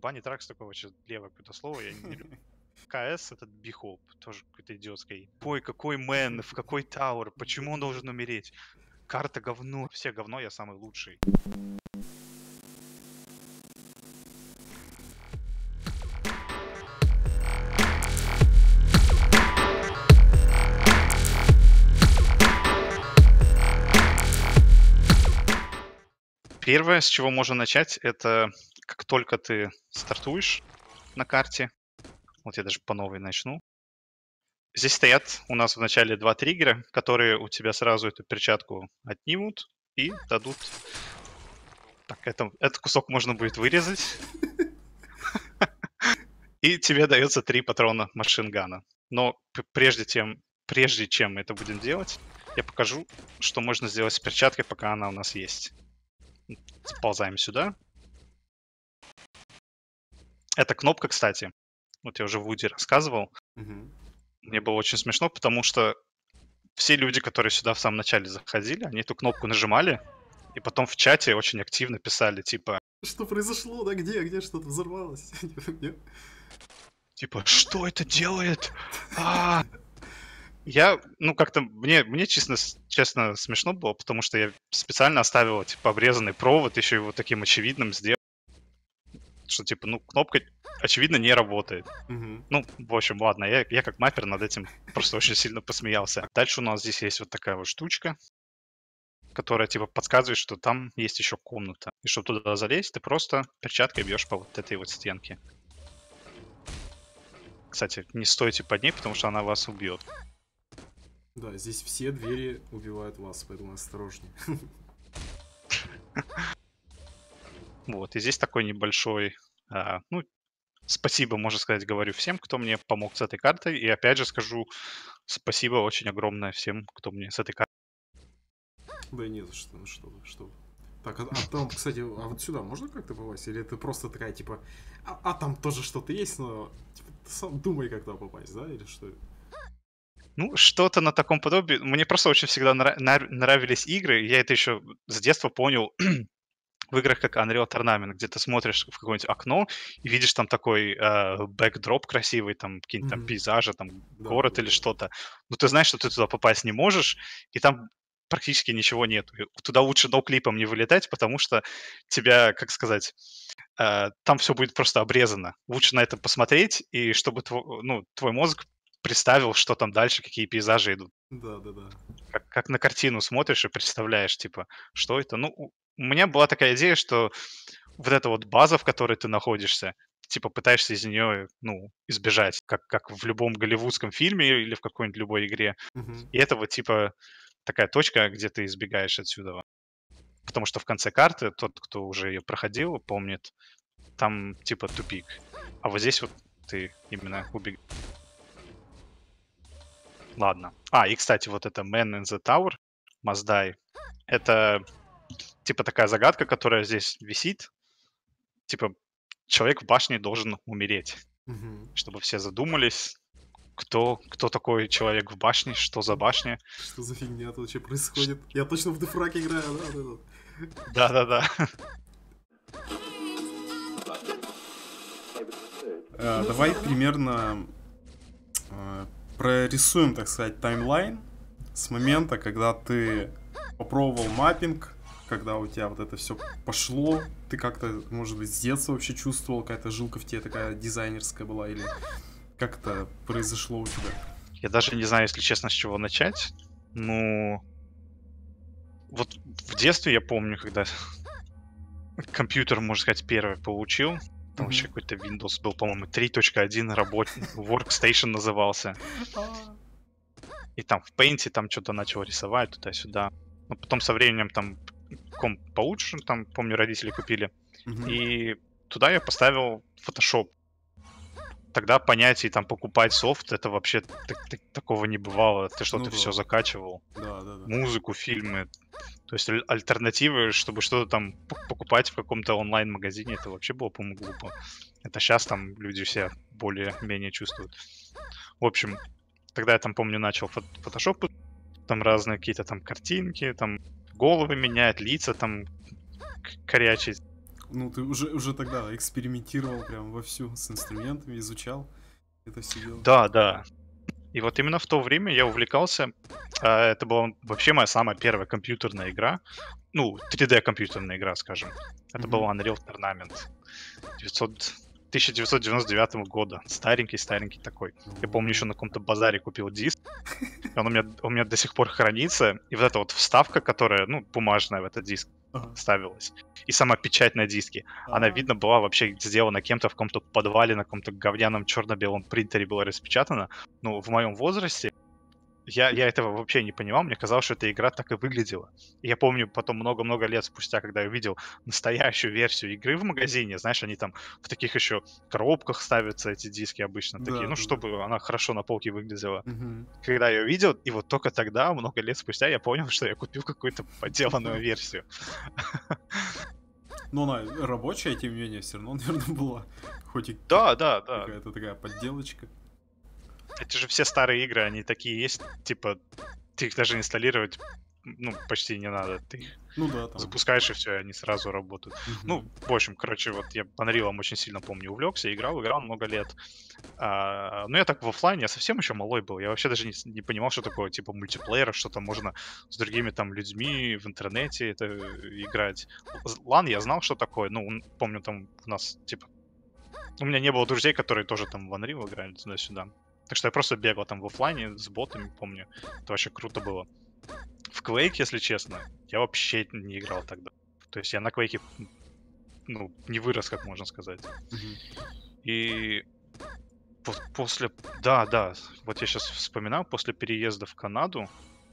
Bunny Tracks такое вообще левое какое-то слово, я не люблю. КС этот Бихоп, тоже какой-то идиотский. Ой, какой мэн, в какой тауэр, почему он должен умереть? Карта говно, все говно, я самый лучший. Первое, с чего можно начать, это как только ты стартуешь на карте, вот я даже по новой начну. Здесь стоят у нас в начале 2 триггера, которые у тебя сразу эту перчатку отнимут и дадут... Так, этот кусок можно будет вырезать. И тебе дается 3 патрона машингана. Но прежде чем это будем делать, я покажу, что можно сделать с перчаткой, пока она у нас есть. Сползаем сюда. Эта кнопка, кстати, вот я уже в Вуди рассказывал, мне было очень смешно, потому что все люди, которые сюда в самом начале заходили, они эту кнопку нажимали, и потом в чате очень активно писали, типа... Что произошло, да? Где что-то взорвалось? Типа, что это делает? Как-то, мне честно смешно было, потому что я специально оставил, типа, обрезанный провод, еще его таким очевидным сделал, что, типа, кнопка, очевидно, не работает. В общем, ладно, я как маппер над этим просто очень сильно посмеялся. Дальше у нас здесь есть вот такая вот штучка, которая, типа, подсказывает, что там есть еще комната. И чтобы туда залезть, ты просто перчаткой бьешь по вот этой вот стенке. Кстати, не стойте под ней, потому что она вас убьет. Да, здесь все двери убивают вас, поэтому осторожнее. Вот, и здесь такой небольшой... спасибо, можно сказать, говорю всем, кто мне помог с этой картой. И опять же скажу спасибо очень огромное всем, кто мне с этой картой... Да не за что, что. Так, а там, кстати, а вот сюда можно как-то попасть? Или это просто такая, типа, там тоже что-то есть, но типа, ты сам думай, как туда попасть, да? Или что? Что-то на таком подобии. Мне просто очень всегда нравились игры. Я это еще с детства понял в играх как Unreal Tournament, где ты смотришь в какое-нибудь окно и видишь там такой бэкдроп красивый, там какие-нибудь там пейзажи, там город или что-то. Но ты знаешь, что ты туда попасть не можешь, и там практически ничего нет. Туда лучше ноуклипом не вылетать, потому что тебя, как сказать, там все будет просто обрезано. Лучше на это посмотреть, и чтобы твой мозг представил, что там дальше, какие пейзажи идут. Да. Как на картину смотришь и представляешь, типа, что это. У меня была такая идея, что вот эта вот база, в которой ты находишься, типа пытаешься из нее, избежать, как в любом голливудском фильме или в какой-нибудь любой игре. И это вот типа такая точка, где ты избегаешь отсюда. Потому что в конце карты тот, кто уже ее проходил, помнит, там типа тупик. А вот здесь вот ты именно убегаешь. Ладно. И, кстати, вот это Man in the Tower, Must Die, это типа такая загадка, которая здесь висит. Типа человек в башне должен умереть. Чтобы все задумались, кто такой человек в башне, что за башня. Что за фигня тут вообще происходит? Я точно в Дефраг играю, да? Да-да-да. Давай примерно прорисуем, так сказать, таймлайн с момента, когда ты попробовал маппинг, когда у тебя вот это все пошло, ты как-то, может быть, с детства вообще чувствовал, какая-то жилка в тебе такая дизайнерская была, или как это произошло у тебя? Я даже не знаю, если честно, с чего начать. Вот в детстве я помню, когда компьютер, можно сказать, первый получил. Там вообще какой-то Windows был, по-моему, 3.1 Workstation назывался. И там в Paint там что-то начал рисовать туда-сюда. Но потом со временем там комп получше, там, помню, родители купили. И туда я поставил Photoshop. Тогда понятие там покупать софт, это вообще такого не бывало. Ты что-то все закачивал. Да. Музыку, фильмы. То есть альтернативы, чтобы что-то там покупать в каком-то онлайн-магазине, это вообще было, по-моему, глупо. Это сейчас там люди все более-менее чувствуют. В общем, тогда я там, помню, начал фотошоп, там разные какие-то там картинки, там головы менять, лица там корячить. Ну, ты уже тогда экспериментировал прям вовсю с инструментами, изучал это все дело. Да, да. И вот именно в то время я увлекался. Это была вообще моя самая первая компьютерная игра. Ну, 3D-компьютерная игра, скажем. Это был Мгм. Unreal Tournament 900 1999 года. Старенький-старенький такой. Я помню, еще О. на каком-то базаре купил диск. И он у меня до сих пор хранится. И вот эта вот вставка, которая, ну, бумажная в этот диск Ага. ставилась. И сама печать на диске. Она, А, видно, была вообще сделана кем-то в каком-то подвале, на каком-то говняном черно-белом принтере была распечатана. Ну, в моем возрасте я этого вообще не понимал. Мне казалось, что эта игра так и выглядела. И я помню потом много-много лет спустя, когда я увидел настоящую версию игры в магазине, знаешь, они там в таких еще коробках ставятся, эти диски обычно такие, да, ну, да, да. чтобы она хорошо на полке выглядела. Мгм. Когда я увидел, и вот только тогда, много лет спустя, я понял, что я купил какую-то подделанную версию. Но она рабочая, тем не менее, все равно, наверное, была. Хоть и Да, да, да. какая-то такая подделочка. Эти же все старые игры, они такие есть, типа, ты их даже инсталлировать, ну, почти не надо. Ты их Ну да, там. запускаешь, и все, они сразу работают. Ну, Мгм. в общем, короче, вот я Unreal очень сильно помню, увлекся, играл много лет. Но я так в оффлайне, я совсем еще малой был. Я вообще даже не понимал, что такое, типа, мультиплеер, что там можно с другими там людьми в интернете это играть. Лан я знал, что такое. Ну, помню, там у нас, типа, у меня не было друзей, которые тоже там в Unreal играли туда-сюда. Так что я просто бегал там в оффлайне с ботами, помню. Это вообще круто было. В Quake, если честно, я вообще не играл тогда. То есть я на Quake, ну, не вырос, как можно сказать. Мгм. И вот после... Да, да, вот я сейчас вспоминаю, после переезда в Канаду,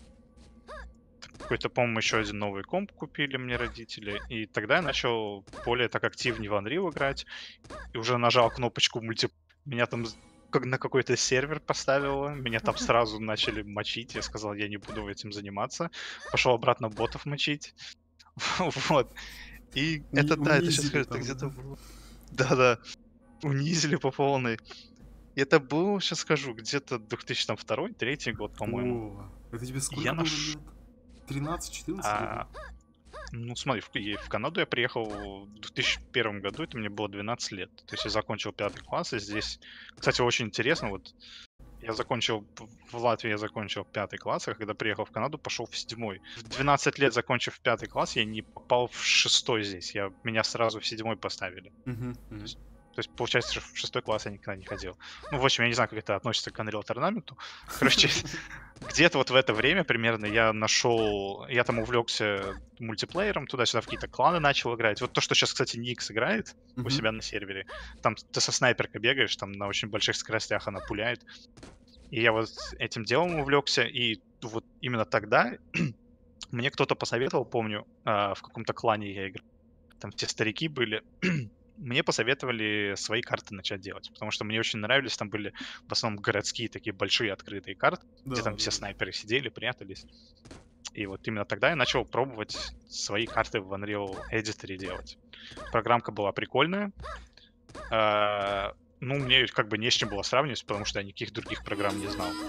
какой-то, по-моему, еще один новый комп купили мне родители, и тогда я начал более так активнее в Unreal играть, и уже нажал кнопочку мульти... Меня там как на какой-то сервер поставило, меня там сразу начали мочить, я сказал, я не буду этим заниматься, пошел обратно ботов мочить, вот. И это, да, это сейчас Унизили это там, где-то да? было. Да-да, унизили по полной. И это был, сейчас скажу, где-то 2002-2003 год, по-моему. О, это тебе Я сколько было наш... лет? 13-14 лет? А, ну, смотри, в Канаду я приехал в 2001 году, это мне было 12 лет. То есть я закончил 5 класс, и здесь... Кстати, очень интересно, вот я закончил, в Латвии я закончил 5 класс, а когда приехал в Канаду, пошел в 7. В 12 лет, закончив 5 класс, я не попал в 6 здесь. Меня сразу в 7 поставили. Мгм, То мгм. есть, то есть, получается, что в 6 класс я никогда не ходил. Ну, в общем, я не знаю, как это относится к Unreal Tournament. Короче, где-то вот в это время примерно я там увлекся мультиплеером, туда-сюда в какие-то кланы начал играть. Вот то, что сейчас, кстати, Никс играет у Мгм. себя на сервере. Там ты со снайперкой бегаешь, там на очень больших скоростях она пуляет. И я вот этим делом увлекся, и вот именно тогда мне кто-то посоветовал, помню, в каком-то клане я играл, там те старики были, мне посоветовали свои карты начать делать, потому что мне очень нравились, там были в основном городские такие большие открытые карты, где Да, там да, все да. снайперы сидели, прятались. И вот именно тогда я начал пробовать свои карты в Unreal Editor делать. Программка была прикольная. а, Ну, мне как бы не с чем было сравнивать, потому что я никаких других программ не знал.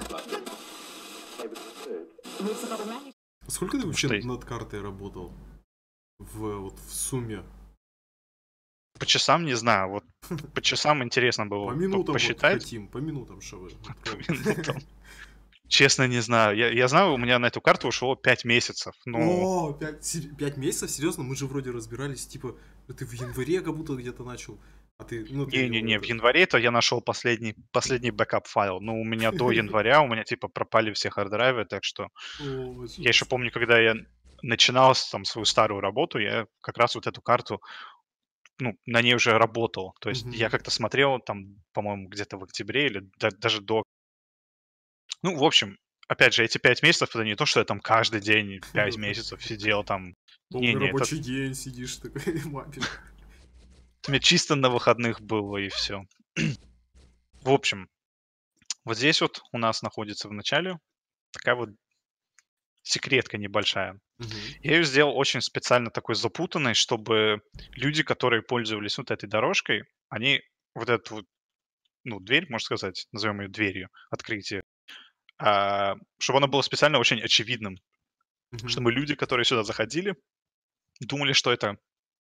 Сколько ты Потому вообще что над картой работал? Вот в сумме? по часам не знаю, вот по часам интересно По было минутам вот посчитать. хотим, по минутам, что вы. Вот По прям. минутам. Честно, не знаю. Я знаю, у меня на эту карту ушло 5 месяцев. Ну, О, 5 месяцев? Серьезно? Мы же вроде разбирались, типа, ты в январе как будто где-то начал. А ты, ну ты не-не-не, в это... январе-то я нашел последний бэкап-файл. Ну, у меня до января, у меня, типа, пропали все харддрайвы, так что О, я еще жесть. помню, когда я начинал там свою старую работу, я как раз вот эту карту, ну, на ней уже работал. То есть я Мгм. как-то смотрел там, по-моему, где-то в октябре или даже до. Ну, в общем, опять же, эти 5 месяцев, это не то, что я там каждый день 5 Да-да. месяцев сидел там. Полный Не-не, это рабочий день сидишь такой, мапишь. у меня чисто на выходных было, и все. В общем, вот здесь вот у нас находится в начале такая вот секретка небольшая. Мгм. Я ее сделал очень специально такой запутанной, чтобы люди, которые пользовались вот этой дорожкой, они вот эту вот, ну, дверь, можно сказать, назовем ее дверью, открытие, чтобы она была специально очень очевидным, Мгм. чтобы люди, которые сюда заходили, думали, что это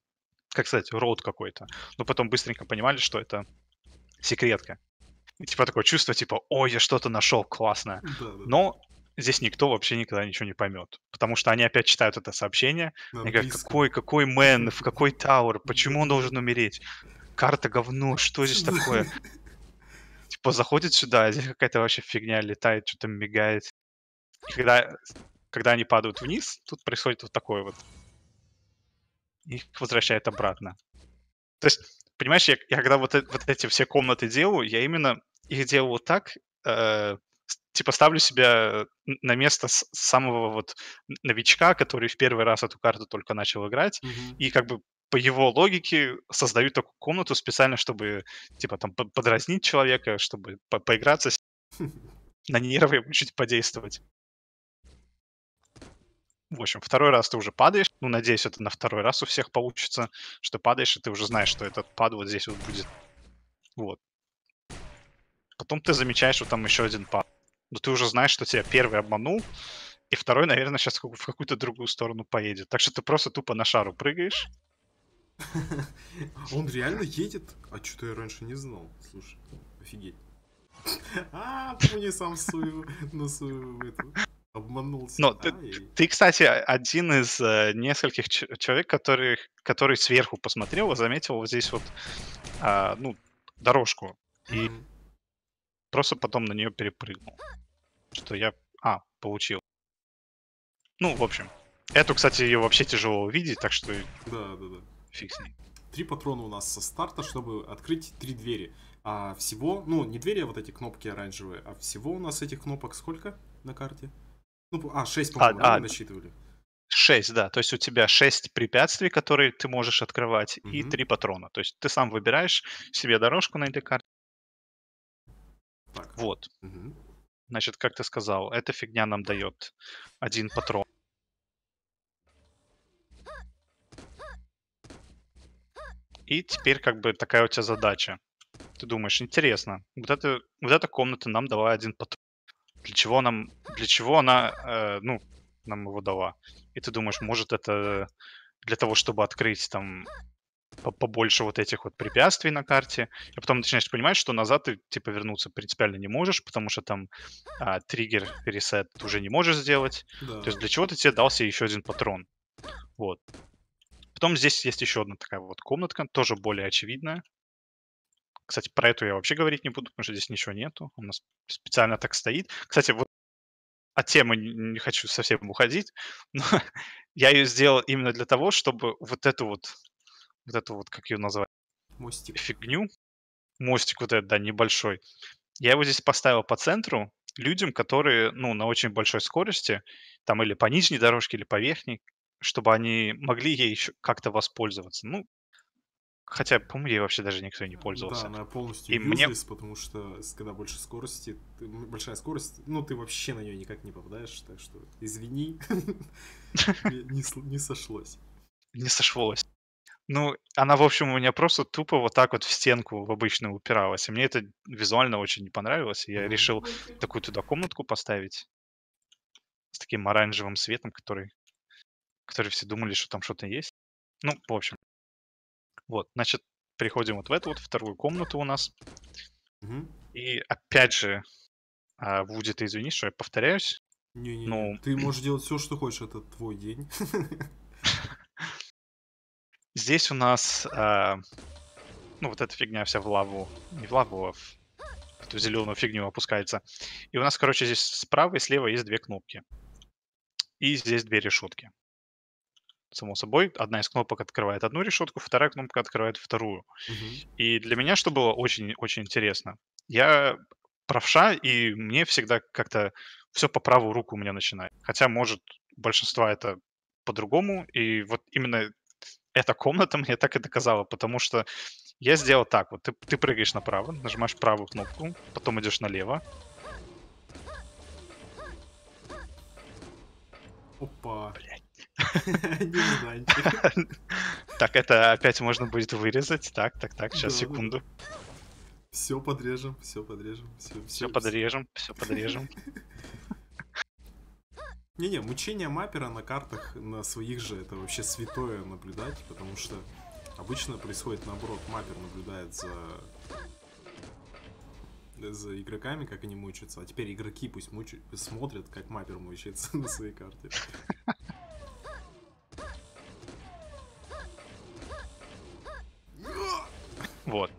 как сказать, род какой-то. Но потом быстренько понимали, что это секретка. И типа такое чувство, типа, ой, я что-то нашел классное. Да-да-да. Но здесь никто вообще никогда ничего не поймет. Потому что они опять читают это сообщение, На они говорят, английском. какой мэн, в какой тауэр, почему он Да-да-да. должен умереть? Карта говно, что здесь Да. такое? Типа заходит сюда, а здесь какая-то вообще фигня летает, что-то мигает. И когда они падают вниз, тут происходит вот такое вот. Их возвращает обратно. То есть, понимаешь, я когда вот эти все комнаты делаю, я именно их делаю вот так, типа ставлю себя на место самого вот новичка, который в первый раз эту карту только начал играть, Мгм. и как бы по его логике создаю такую комнату специально, чтобы типа там подразнить человека, чтобы поиграться, на нервы ему чуть подействовать. В общем, второй раз ты уже падаешь. Ну, надеюсь, это на второй раз у всех получится, что падаешь, и ты уже знаешь, что этот пад вот здесь вот будет. Вот. Потом ты замечаешь вот там еще один пад. Но ты уже знаешь, что тебя первый обманул, и второй, наверное, сейчас в какую-то другую сторону поедет. Так что ты просто тупо на шару прыгаешь. Он реально едет? А что-то я раньше не знал. Слушай, офигеть. Помни сам свою, на свою эту, обманулся. Но ты, кстати, один из нескольких человек, который сверху посмотрел и заметил вот здесь вот, ну, дорожку. И Мгм. просто потом на нее перепрыгнул. Что я, получил. Ну, в общем. Эту, кстати, ее вообще тяжело увидеть, так что Да. фиг с ней. 3 патрона у нас со старта, чтобы открыть 3 двери. А всего, ну, не двери, а вот эти кнопки оранжевые, а всего у нас этих кнопок сколько на карте? Ну, 6, по-моему, да, мы насчитывали. 6, да. То есть у тебя 6 препятствий, которые ты можешь открывать, и Мгм. 3 патрона. То есть ты сам выбираешь себе дорожку на этой карте. Так. Вот. Мгм. Значит, как ты сказал, эта фигня нам дает 1 патрон. И теперь как бы такая у тебя задача. Ты думаешь, интересно, вот эта комната нам дала 1 патрон. Для чего она, ну, нам его дала? И ты думаешь, может, это для того, чтобы открыть там побольше вот этих вот препятствий на карте. И потом начинаешь понимать, что назад ты типа вернуться принципиально не можешь, потому что там триггер ресет ты уже не можешь сделать. То есть Да. для чего-то тебе дался еще один патрон. Вот. Потом здесь есть еще одна такая вот комнатка, тоже более очевидная. Кстати, про эту я вообще говорить не буду, потому что здесь ничего нету. У нас специально так стоит. Кстати, вот от темы не хочу совсем уходить, но я ее сделал именно для того, чтобы вот эту вот, как ее назвать, Мостик. фигню, мостик вот этот, да, небольшой, я его здесь поставил по центру людям, которые, ну, на очень большой скорости, там или по нижней дорожке, или по верхней, чтобы они могли ей еще как-то воспользоваться. Ну, хотя, по-моему, ей вообще даже никто не Да, пользовался. она полностью И мне, useless, потому что когда больше скорости, большая скорость, ну ты вообще на нее никак не попадаешь, так что извини, не сошлось. не сошлось. Ну, она, в общем, у меня просто тупо вот так вот в стенку в обычную упиралась. И мне это визуально очень не понравилось. И я Мгм. решил такую туда комнатку поставить с таким оранжевым светом, который все думали, что там что-то есть. Ну, в общем, вот, значит, приходим вот в эту вот вторую комнату у нас. Мгм. И опять же, Вуди, ты извини, что я повторяюсь. Не-не-не, Ну, ты можешь делать все, что хочешь, это твой день. здесь у нас, ну, вот эта фигня вся в лаву, не в лаву, а в эту зеленую фигню опускается. И у нас, короче, здесь справа и слева есть две кнопки. И здесь две решетки. Само собой, одна из кнопок открывает одну решетку, вторая кнопка открывает вторую. Мгм. И для меня что было очень интересно? Я правша, и мне всегда как-то все по правую руку у меня начинает. Хотя, может, большинство это по-другому. И вот именно эта комната мне так и доказала, потому что я сделал так. Вот ты прыгаешь направо, нажимаешь правую кнопку, потом идешь налево. Опа. Блядь. Нежданчик. Так, это опять можно будет вырезать. Так, сейчас, Да. секунду. Все подрежем, все подрежем, Все все. подрежем, все подрежем. Не-не, мучение маппера на картах на своих же это вообще святое наблюдать, потому что Обычно происходит наоборот, маппер наблюдает за игроками, как они мучаются, а теперь игроки пусть смотрят, как маппер мучается на своей карте. Вот.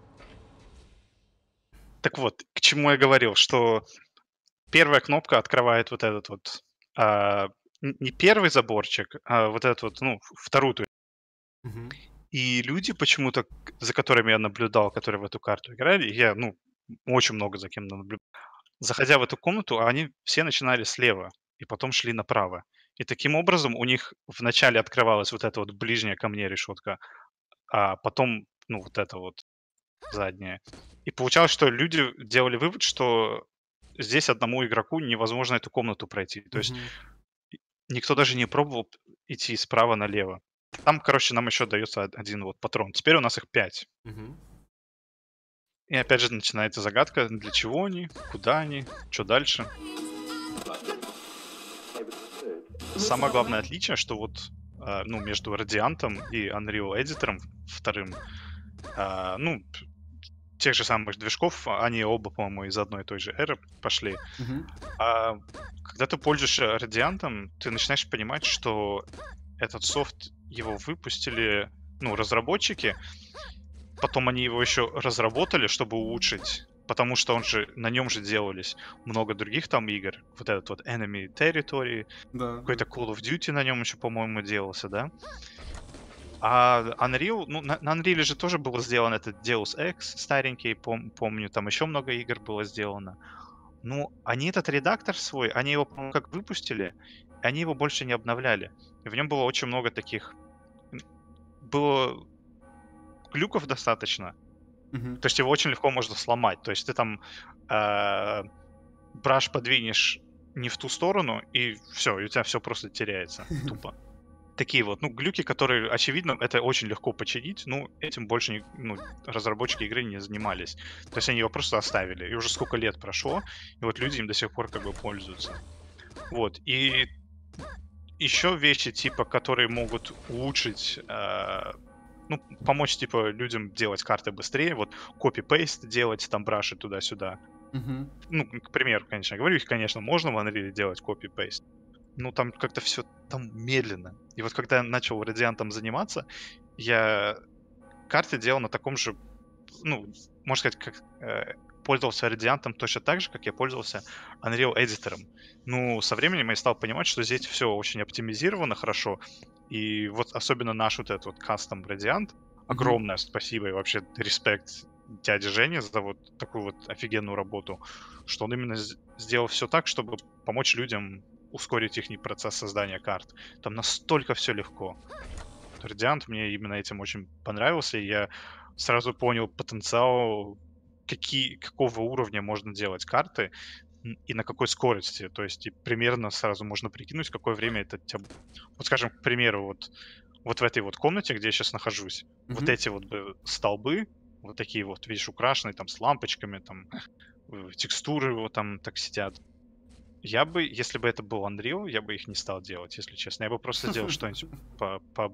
Так вот, к чему я говорил, что первая кнопка открывает вот этот вот, не первый заборчик, а вот этот вот, ну, вторую. Мгм. И люди почему-то, за которыми я наблюдал, которые в эту карту играли, я, ну, очень много за кем наблюдал. Заходя в эту комнату, они все начинали слева и потом шли направо. И таким образом у них вначале открывалась вот эта вот ближняя ко мне решетка, а потом, ну, вот эта вот задняя. И получалось, что люди делали вывод, что здесь одному игроку невозможно эту комнату пройти. То есть Мгм. никто даже не пробовал идти справа налево. Там, короче, нам еще дается один вот патрон. Теперь у нас их 5. Мгм. И опять же начинается загадка, для чего они, куда они, что дальше. Самое главное отличие, что вот ну, между Радиантом и Unreal Editor вторым, ну, тех же самых движков, они оба, по-моему, из одной и той же эры пошли. Мгм. А когда ты пользуешься Радиантом, ты начинаешь понимать, что этот софт, его выпустили, ну, разработчики, потом они его еще разработали, чтобы улучшить, потому что на нем же делались много других там игр. Вот этот вот Enemy Territory, Да, да. какой-то Call of Duty на нем еще, по-моему, делался, да? А Unreal, ну, на Unreal же тоже было сделано этот Deus Ex старенький, помню, там еще много игр было сделано. Ну, они этот редактор свой, они его, по-моему, как выпустили, они его больше не обновляли. И в нем было очень много таких... Было глюков достаточно. Мгм. То есть его очень легко можно сломать. То есть ты там браш подвинешь не в ту сторону, и все, и у тебя все просто теряется тупо. Такие вот, ну, глюки, которые, очевидно, это очень легко починить, ну, этим больше ну, разработчики игры не занимались. То есть они его просто оставили. И уже сколько лет прошло, и вот люди им до сих пор как бы пользуются. Вот. И еще вещи, типа, которые могут улучшить, ну, помочь, типа, людям делать карты быстрее, вот копи-пейст делать, там, браши туда-сюда. Мгм. Ну, к примеру, конечно, я говорю, их, конечно, можно в Unreal делать копи-пейст, ну, там как-то все там медленно. И вот когда я начал радиантом заниматься, я карты делал на таком же, ну, можно сказать, как пользовался радиантом точно так же, как я пользовался Unreal Editor. Ну, со временем я стал понимать, что здесь все очень оптимизировано хорошо. И вот особенно наш вот этот вот кастом радиант, Мгм. огромное спасибо и вообще респект дяде Жене за вот такую вот офигенную работу, что он именно сделал все так, чтобы помочь людям ускорить их процесс создания карт. Там настолько все легко. Радиант мне именно этим очень понравился, и я сразу понял потенциал, какого уровня можно делать карты и на какой скорости. То есть и примерно сразу можно прикинуть, какое время это тебя... Вот скажем, к примеру, вот в этой вот комнате, где я сейчас нахожусь, вот Мгм. эти вот столбы, вот такие вот, видишь, украшенные там с лампочками, там текстуры вот там так сидят. Я бы, если бы это был Unreal, я бы их не стал делать, если честно. Я бы просто сделал что-нибудь по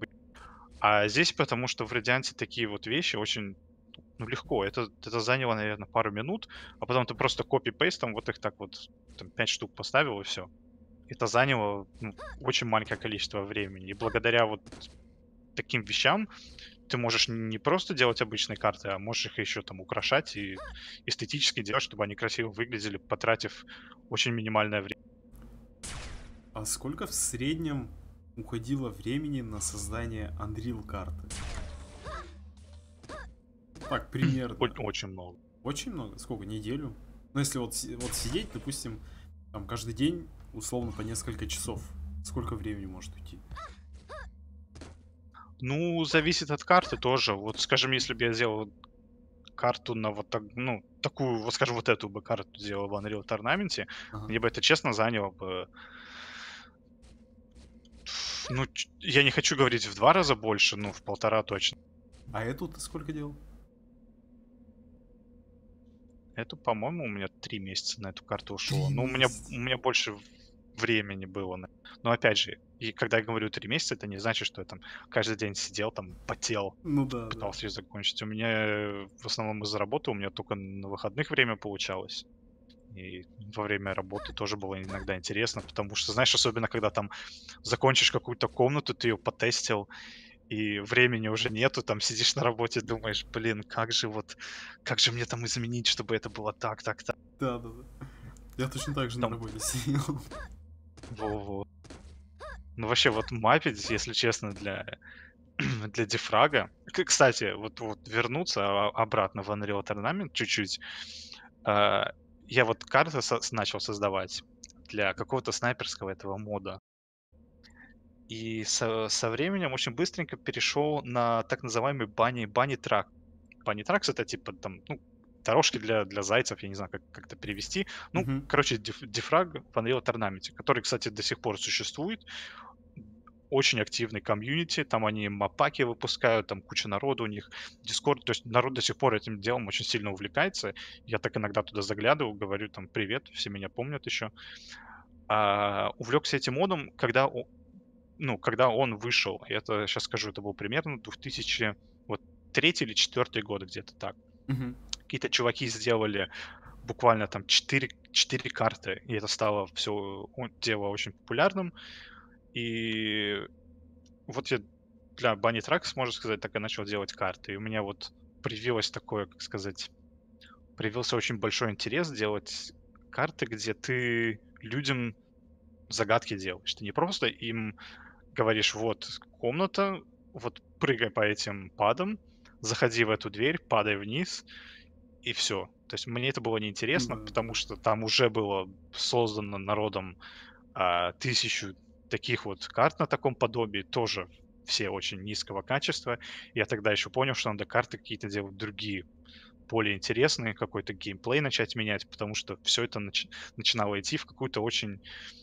а здесь потому, что в "Радианте" такие вот вещи очень, ну, легко. Это заняло, наверное, пару минут, а потом ты просто копи-пейстом вот их так вот, там 5 штук поставил и все. Это заняло, ну, очень маленькое количество времени. И благодаря вот таким вещам ты можешь не просто делать обычные карты, а можешь их еще там украшать и эстетически делать, чтобы они красиво выглядели, потратив очень минимальное время. А сколько в среднем уходило времени на создание Unreal карты? Так, примерно. Очень много. Очень много? Сколько? Неделю? Ну, если вот, вот сидеть, допустим, там каждый день, условно, по несколько часов. Сколько времени может уйти? Ну, зависит от карты тоже. Вот, скажем, если бы я сделал карту на вот так, ну, такую, вот скажем, вот эту бы карту сделал в Unreal Tournament, Ага. мне бы это честно заняло бы, ну, я не хочу говорить в 2 раза больше, ну, в полтора точно. А эту ты сколько делал? Это, по-моему, у меня 3 месяца на эту карту ушло. Три Ну, у месяца. меня больше времени было. Но опять же, и когда я говорю 3 месяца, это не значит, что я там каждый день сидел, там потел, Ну да, да. пытался ее закончить. У меня в основном из-за работы, у меня только на выходных время получалось. И во время работы тоже было иногда интересно, потому что, знаешь, особенно когда там закончишь какую-то комнату, ты ее потестил, и времени уже нету, там сидишь на работе, думаешь, блин, как же мне там изменить, чтобы это было так, так, так. Да, да, да. Я точно так же на Там, работе сидел. во-во. Ну, вообще, вот маппить, если честно, для дефрага. Кстати, вот вернуться обратно в Unreal Tournament чуть-чуть. а, Я вот карты начал создавать для какого-то снайперского этого мода. И со временем очень быстренько перешел на так называемый бани-трак. Бани-тракс — это типа там, ну, дорожки для зайцев, я не знаю, как это перевести. Ну, Мгм. короче, дефраг в Unreal Tournament, который, кстати, до сих пор существует. Очень активный комьюнити, там они мапаки выпускают, там куча народу у них, Discord, то есть народ до сих пор этим делом очень сильно увлекается. Я так иногда туда заглядываю, говорю там привет, все меня помнят еще. Увлекся этим модом, когда он вышел. Это, сейчас скажу, это был примерно 2000, вот, 3 или 4 годы, где-то так. Мгм. Какие-то чуваки сделали буквально там четыре карты, и это стало все дело очень популярным. И вот я для Bunny Tracks, можно сказать, так и начал делать карты. И у меня вот привилось такое, как сказать, привился очень большой интерес делать карты, где ты людям загадки делаешь. Ты не просто им говоришь: вот комната, вот прыгай по этим падам, заходи в эту дверь, падай вниз, и все. То есть мне это было неинтересно, Да, потому да. что там уже было создано народом 1000 таких вот карт на таком подобии, тоже все очень низкого качества. Я тогда еще понял, что надо карты какие-то делать другие, более интересные, какой-то геймплей начать менять, потому что все это начинало идти в какую-то очень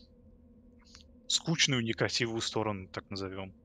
скучную, некрасивую сторону, так назовем.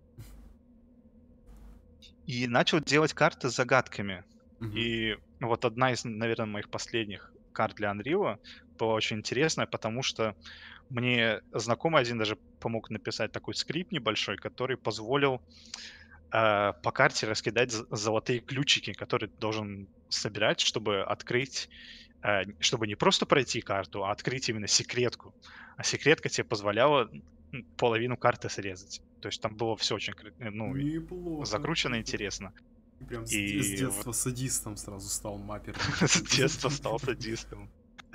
И начал делать карты с загадками. Мгм. И вот одна из, наверное, моих последних карт для Unreal была очень интересная, потому что мне знакомый один даже помог написать такой скрипт небольшой, который позволил по карте раскидать золотые ключики, которые ты должен собирать, чтобы открыть, чтобы не просто пройти карту, а открыть именно секретку. А секретка тебе позволяла половину карты срезать. То есть там было все очень, ну, Неплохо, закручено, неплохо. интересно. Прям с И вот детства садистом сразу стал маперным с таким. детства стал садистом.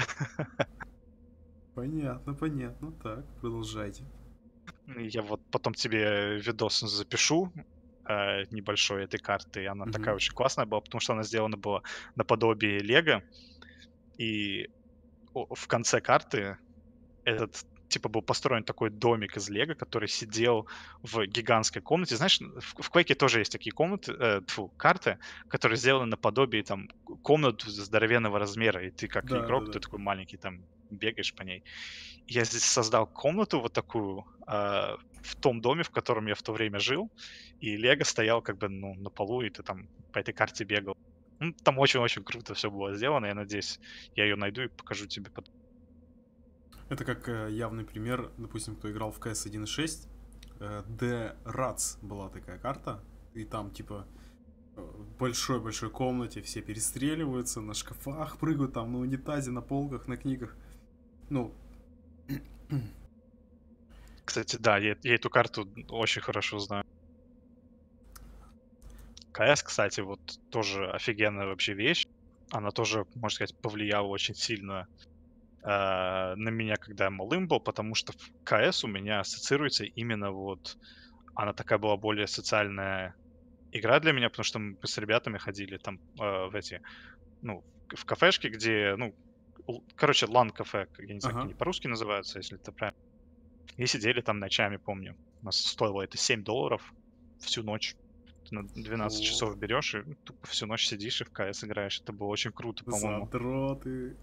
Понятно, понятно. Так, продолжайте. Я вот потом тебе видос запишу небольшой этой карты. И она такая Мгм. очень классная была, потому что она сделана была наподобие Лего. И в конце карты этот типа был построен такой домик из Лего, который сидел в гигантской комнате. Знаешь, в Quake тоже есть такие комнаты, карты, которые сделаны наподобие там комнат здоровенного размера, и ты как Да, да, игрок, да. ты такой маленький там бегаешь по ней. Я здесь создал комнату вот такую в том доме, в котором я в то время жил, и Лего стоял как бы, ну, на полу, и ты там по этой карте бегал. Ну, там очень-очень круто все было сделано. Я надеюсь, я ее найду и покажу тебе потом. Это как явный пример, допустим, кто играл в CS 1.6, The Rats была такая карта, и там типа в большой-большой комнате все перестреливаются, на шкафах прыгают, там на унитазе, на полках, на книгах. Ну, Кстати, да, я эту карту очень хорошо знаю. КС, кстати, вот тоже офигенная вообще вещь. Она тоже, можно сказать, повлияла очень сильно на меня, когда я малым был, потому что в КС у меня ассоциируется именно вот она такая была более социальная игра для меня, потому что мы с ребятами ходили там в эти, ну, в кафешки, где, ну, короче, лан-кафе, я не знаю, как ага. они по-русски называются, если это правильно. И сидели там ночами, помню. У нас стоило это $7 всю ночь. Ты на 12 часов О, берешь и тупо всю ночь сидишь и в КС играешь. Это было очень круто, по-моему. задроты.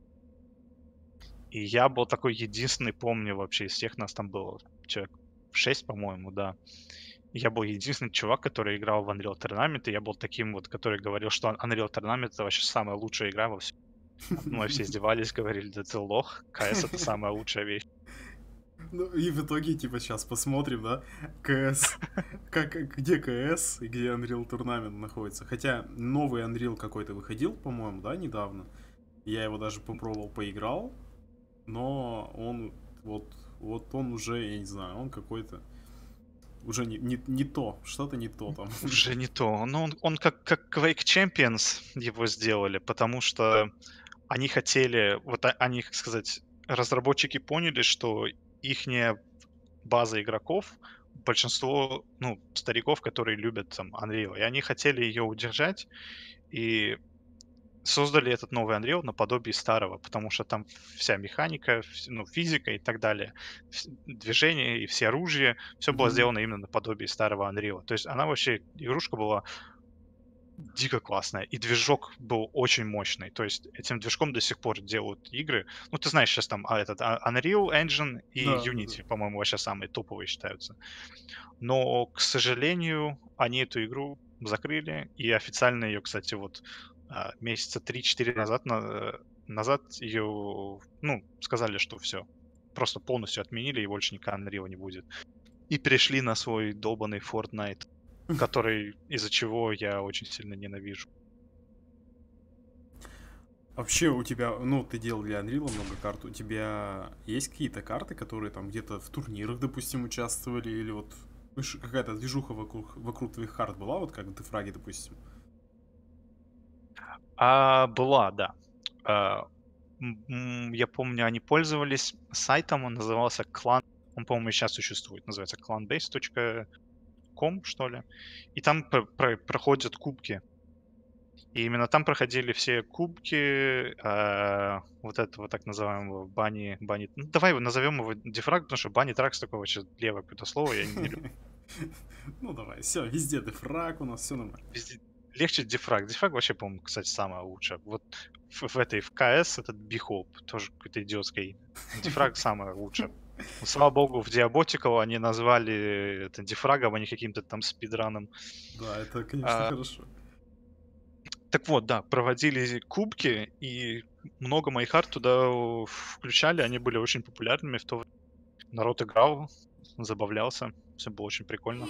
И я был такой единственный, помню, вообще из всех нас там было человек 6, по-моему, да. И я был единственный чувак, который играл в Unreal Tournament, и я был таким вот, который говорил, что Unreal Tournament — это вообще самая лучшая игра во всем. Ну, и все издевались, говорили: да ты лох, КС — это самая лучшая вещь. Ну, и в итоге, типа, сейчас посмотрим, да, КС, где КС и где Unreal Tournament находится. Хотя новый Unreal какой-то выходил, по-моему, да, недавно. Я его даже попробовал, поиграл, но он, вот он уже, я не знаю, он какой-то, уже не то, что-то не то там. Уже не то. Но он как Quake Champions его сделали, потому что они хотели, вот они, как сказать, разработчики поняли, что ихняя база игроков, большинство, ну, стариков, которые любят там Unreal, и они хотели ее удержать, и создали этот новый Unreal наподобие старого, потому что там вся механика, ну, физика и так далее, движение и все оружие, все было Мгм. сделано именно наподобие старого Unreal. То есть она вообще, игрушка была дико классная, и движок был очень мощный. То есть этим движком до сих пор делают игры. Ну, ты знаешь, сейчас там Unreal Engine и Да, да, да. Unity, по-моему, вообще самые топовые считаются. Но, к сожалению, они эту игру закрыли, и официально ее, кстати, вот месяца 3-4 назад ее, ну, сказали, что все, просто полностью отменили, и больше никакого Unreal не будет. И перешли на свой долбанный Fortnite, который, из-за чего я очень сильно ненавижу. Вообще у тебя, ну, ты делал для Unreal много карт, у тебя есть какие-то карты, которые там где-то в турнирах, допустим, участвовали, или вот какая-то движуха вокруг твоих карт была, вот как Дефраги, допустим? Была, да. А, я помню, они пользовались сайтом, он назывался Clan, он, по-моему, и щас существует, называется clanbase.com, что ли. И там проходят кубки. И именно там проходили все кубки вот этого так называемого бани. Ну, давай его назовем его дефраг, потому что бани тракс такое вообще левое какое-то слово, я не люблю. Ну давай, все, везде Дефраг, у нас все нормально. Везде легче дефраг. Дефраг вообще, по-моему, кстати, самое лучшее. Вот в КС этот Бихоп тоже какое-то идиотское имя. Дефраг самое лучшее. Ну, слава богу, в Диаботикал они назвали это дефрагом, а не каким-то там спидраном. Да, это, конечно, А, хорошо. так вот, да, проводили кубки, и много моих арт туда включали, они были очень популярными в то время. Народ играл, забавлялся, все было очень прикольно.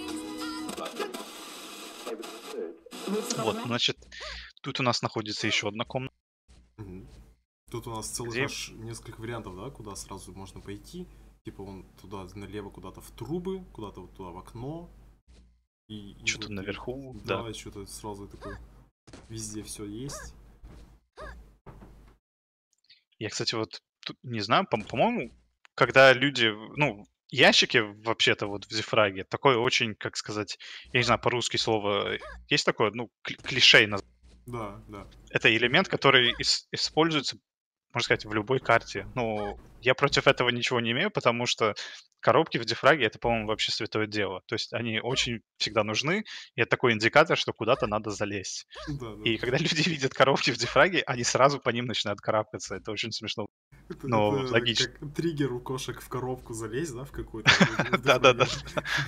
Вот, значит, тут у нас находится еще одна комната, Мгм. Тут у нас целых где аж несколько вариантов, да, куда сразу можно пойти. Типа он туда налево куда-то в трубы, куда-то вот туда в окно. И что-то вот, наверху, да. да, что-то сразу такое. Везде все есть. Я, кстати, вот тут не знаю, по-моему, когда люди, ну, ящики вообще-то вот в Зефраге, такое очень, как сказать, я не знаю, по-русски слово есть такое, ну, клише. Да, да. Это элемент, который используется, можно сказать, в любой карте. Ну, я против этого ничего не имею, потому что коробки в дефраге это, по-моему, вообще святое дело. То есть они очень всегда нужны, и это такой индикатор, что куда-то надо залезть. Да, да, И да. когда люди видят коробки в дефраге, они сразу по ним начинают карабкаться. Это очень смешно. Но Это логично. как триггер у кошек в коробку залезть, да, в какую-то в Да-да-да. Дефраге.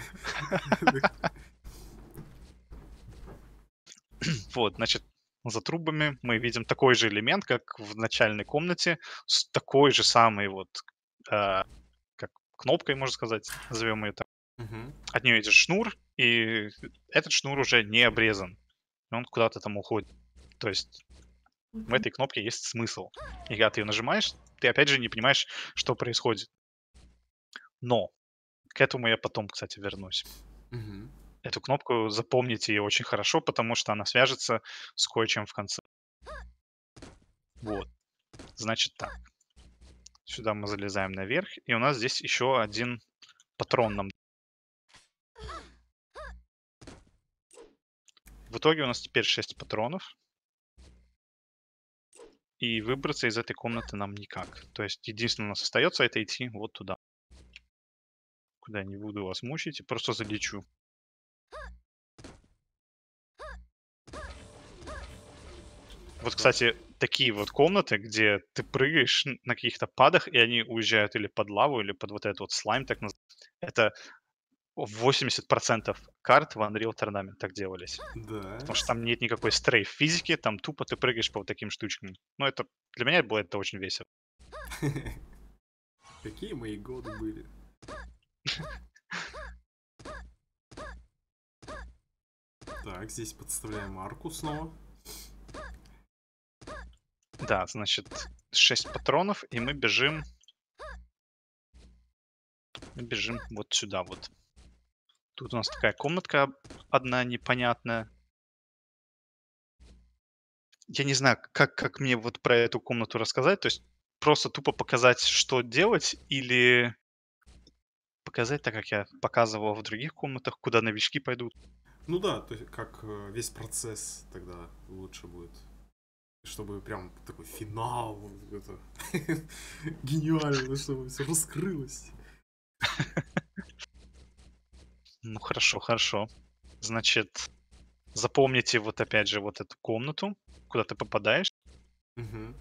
Вот, значит, за трубами мы видим такой же элемент, как в начальной комнате, с такой же самой вот, а, как кнопкой, можно сказать, назовем ее так. Мгм. От нее идет шнур, и этот шнур уже не обрезан. И он куда-то там уходит. То есть в этой кнопке есть смысл. И когда ты ее нажимаешь, ты опять же не понимаешь, что происходит. Но к этому я потом, кстати, вернусь. Мгм. Эту кнопку запомните ее очень хорошо, потому что она свяжется с кое-чем в конце. Вот, значит так. Сюда мы залезаем наверх, и у нас здесь еще один патрон нам. В итоге у нас теперь 6 патронов, и выбраться из этой комнаты нам никак. То есть единственное у нас остается это идти вот туда. Куда я не буду вас мучить, и просто залечу. Вот, Да. кстати, такие вот комнаты, где ты прыгаешь на каких-то падах, и они уезжают или под лаву, или под вот этот вот слайм, так называемый. Это 80% карт в Unreal Tournament так делались. Да. Потому что там нет никакой стрейф физики, там тупо ты прыгаешь по вот таким штучкам. Ну, это для меня было это очень весело. Какие мои годы были. Так, здесь подставляем арку снова. Да, значит, 6 патронов, и мы бежим вот сюда вот. Тут у нас такая комнатка одна непонятная. Я не знаю, как мне вот про эту комнату рассказать. То есть просто тупо показать, что делать, или показать так, как я показывал в других комнатах, куда новички пойдут. Ну да, то есть как весь процесс тогда лучше будет. Чтобы прям такой финал, вот это гениально, чтобы все раскрылось. Ну хорошо, хорошо. Значит, запомните вот опять же вот эту комнату, куда ты попадаешь, Мгм.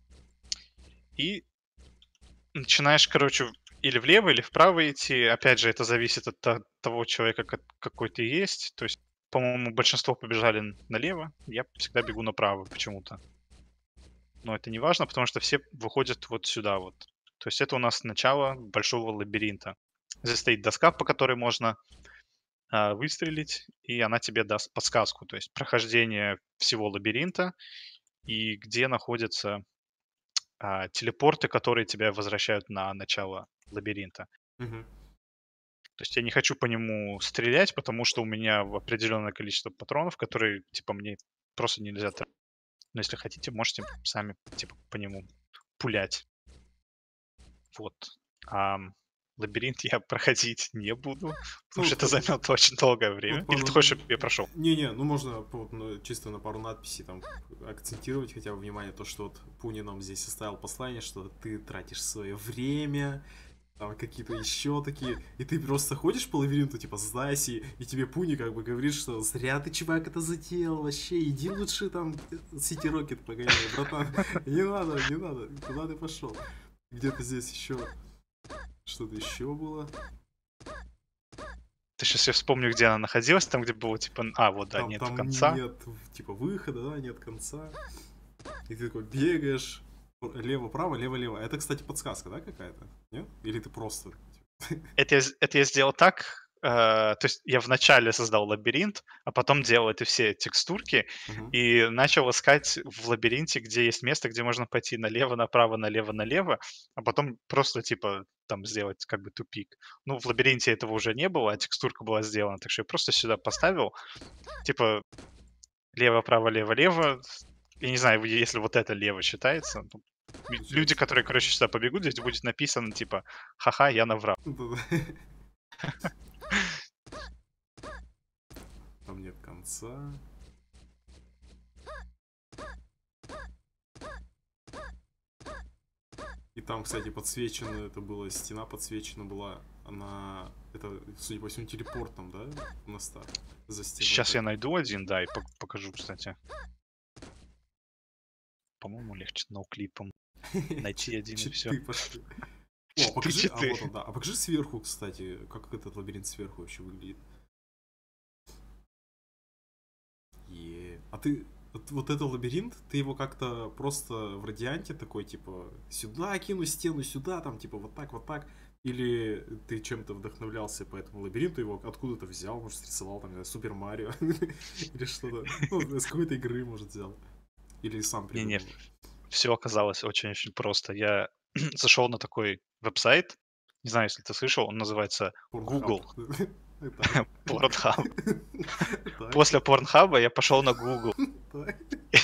и начинаешь, короче, или влево, или вправо идти. Опять же, это зависит от того человека, какой ты есть. То есть, по-моему, большинство побежали налево, я всегда бегу направо почему-то. Но это не важно, потому что все выходят вот сюда вот. То есть это у нас начало большого лабиринта. Здесь стоит доска, по которой можно выстрелить, и она тебе даст подсказку, то есть прохождение всего лабиринта и где находятся телепорты, которые тебя возвращают на начало лабиринта. Мгм. То есть я не хочу по нему стрелять, потому что у меня определенное количество патронов, которые, типа, мне просто нельзя тратить. Но если хотите, можете сами, типа, по нему пулять. Вот. Лабиринт я проходить не буду, Ну потому что вот, это займет очень долгое время. вот Или ты хочешь, чтобы я прошел? Не-не, ну можно вот, ну, чисто на пару надписей там акцентировать хотя бы внимание, то, что вот Пуни нам здесь оставил послание, что ты тратишь свое время, там какие-то еще такие, и ты просто ходишь по лабиринту, типа, сдайся, и тебе Пуни как бы говорит, что зря ты, чувак, это затеял, вообще, иди лучше там Сити Рокет погоняй, братан, не надо, не надо, куда ты пошел? Где-то здесь еще что-то еще было. Ты сейчас я вспомню, где она находилась, там, где было, типа, вот, да, Там, нету там конца. нет, типа, выхода, да, нет конца. И ты такой бегаешь, лево-право, лево-лево. Это, кстати, подсказка, да, какая-то? Нет? Или ты просто... Это я сделал так, то есть я вначале создал лабиринт, а потом делал эти все текстурки Мгм. и начал искать в лабиринте, где есть место, где можно пойти налево, направо, налево, налево, а потом просто, типа, там сделать как бы тупик. Ну, в лабиринте этого уже не было, а текстурка была сделана, так что я просто сюда поставил, типа, лево, право, лево, лево. Я не знаю, если вот это лево считается. Ну, люди, Получается. которые, короче, сюда побегут, здесь будет написано, типа, ха-ха, я наврал. Да-да. Там нет конца. И там, кстати, подсвечена, это была стена подсвечена была, она, это, судя по всему, телепортом, да, на старт за стеной. Сейчас я найду один, да, и покажу, кстати. По-моему, легче ноуклипом найти один и все. Читы пошли. О, а покажи, а Читы. вот он, да. А покажи сверху, кстати, как этот лабиринт сверху вообще выглядит. А ты, вот этот лабиринт, ты его как-то просто в радианте такой, типа, сюда кину стену, сюда, там, типа, вот так, вот так. Или ты чем-то вдохновлялся по этому лабиринту, его откуда-то взял, может, срисовал, там, не знаю, Супер Марио, или что-то. Ну, из какой-то игры, может, взял. Или сам Не-не, придумал. все оказалось очень-очень просто. Я зашел на такой веб-сайт, не знаю, если ты слышал, он называется Порнхаб. Google. Так. Pornhub. Так. После Pornhub я пошел на Google. Так.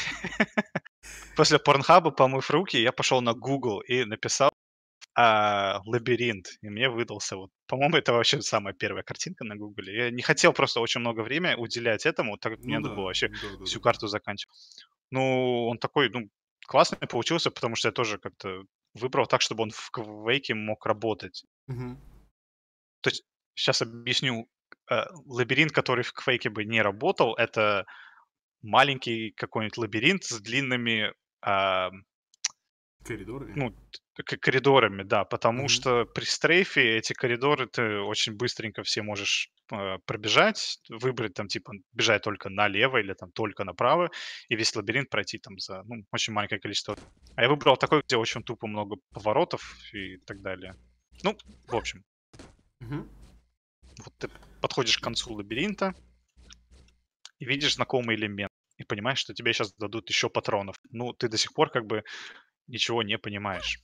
После Pornhub, помыв руки, я пошел на Google и написал лабиринт, и мне выдался вот. По-моему, это вообще самая первая картинка на Гугле. Я не хотел просто очень много времени уделять этому, так как мне Ну надо было да, вообще да, да, всю да. карту заканчивать. Ну, он такой, ну, классный получился, потому что я тоже как-то выбрал так, чтобы он в Quake мог работать. Мгм. То есть, сейчас объясню. Лабиринт, который в Quake бы не работал, это маленький какой-нибудь лабиринт с длинными, а, Коридоры. ну, коридорами, да, потому Мгм. что при стрейфе эти коридоры ты очень быстренько все можешь пробежать, выбрать там типа бежать только налево или там только направо, и весь лабиринт пройти там за ну, очень маленькое количество. А я выбрал такой, где очень тупо много поворотов и так далее. Ну, в общем, Мгм. Вот ты подходишь к концу лабиринта и видишь знакомый элемент. И понимаешь, что тебе сейчас дадут еще патронов. Ну, ты до сих пор как бы ничего не понимаешь.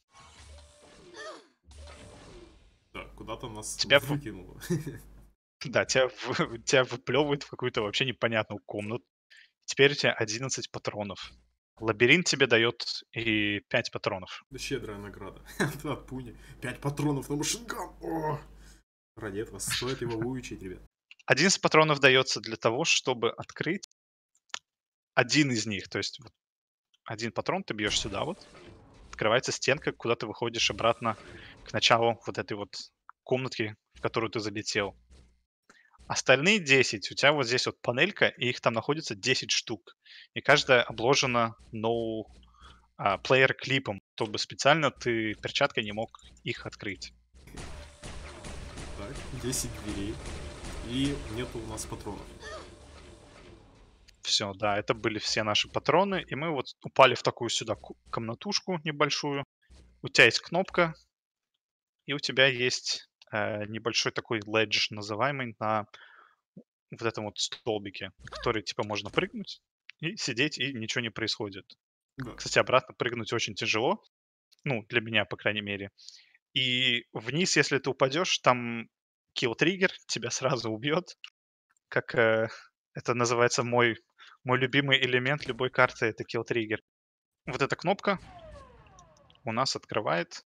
Да, куда-то нас Тебя, выкинуло. да, тебя выплевывают в какую-то вообще непонятную комнату. Теперь у тебя 11 патронов. Лабиринт тебе дает и 5 патронов. Щедрая награда. От Пуни. 5 патронов на машинган. О! Ради этого стоит его выучить, ребят. 11 патронов дается для того, чтобы открыть один из них. То есть вот один патрон ты бьешь сюда вот, открывается стенка, куда ты выходишь обратно к началу вот этой вот комнатки, в которую ты залетел. Остальные 10, у тебя вот здесь вот панелька, и их там находится 10 штук. И каждая обложена player клипом, чтобы специально ты перчаткой не мог их открыть. Так, 10 дверей. И нету у нас патронов. Все, да, это были все наши патроны, и мы вот упали в такую сюда комнатушку небольшую. У тебя есть кнопка, и у тебя есть небольшой такой ледж, называемый, на вот этом вот столбике, на который типа можно прыгнуть и сидеть, и ничего не происходит. Да. Кстати, обратно прыгнуть очень тяжело, ну, для меня, по крайней мере. И вниз, если ты упадешь, там kill-триггер тебя сразу убьет, как это называется мой любимый элемент любой карты — это kill-триггер. Вот эта кнопка у нас открывает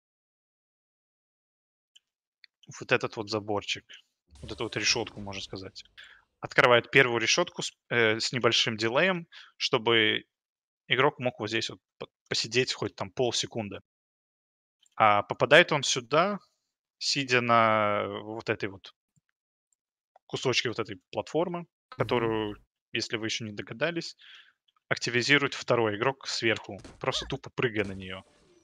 вот этот вот заборчик, вот эту вот решетку, можно сказать. Открывает первую решетку с небольшим дилеем, чтобы игрок мог вот здесь вот посидеть хоть там полсекунды. А попадает он сюда, сидя на вот этой вот кусочке вот этой платформы, Мгм. которую, если вы еще не догадались, активизирует второй игрок сверху, просто тупо прыгая на нее.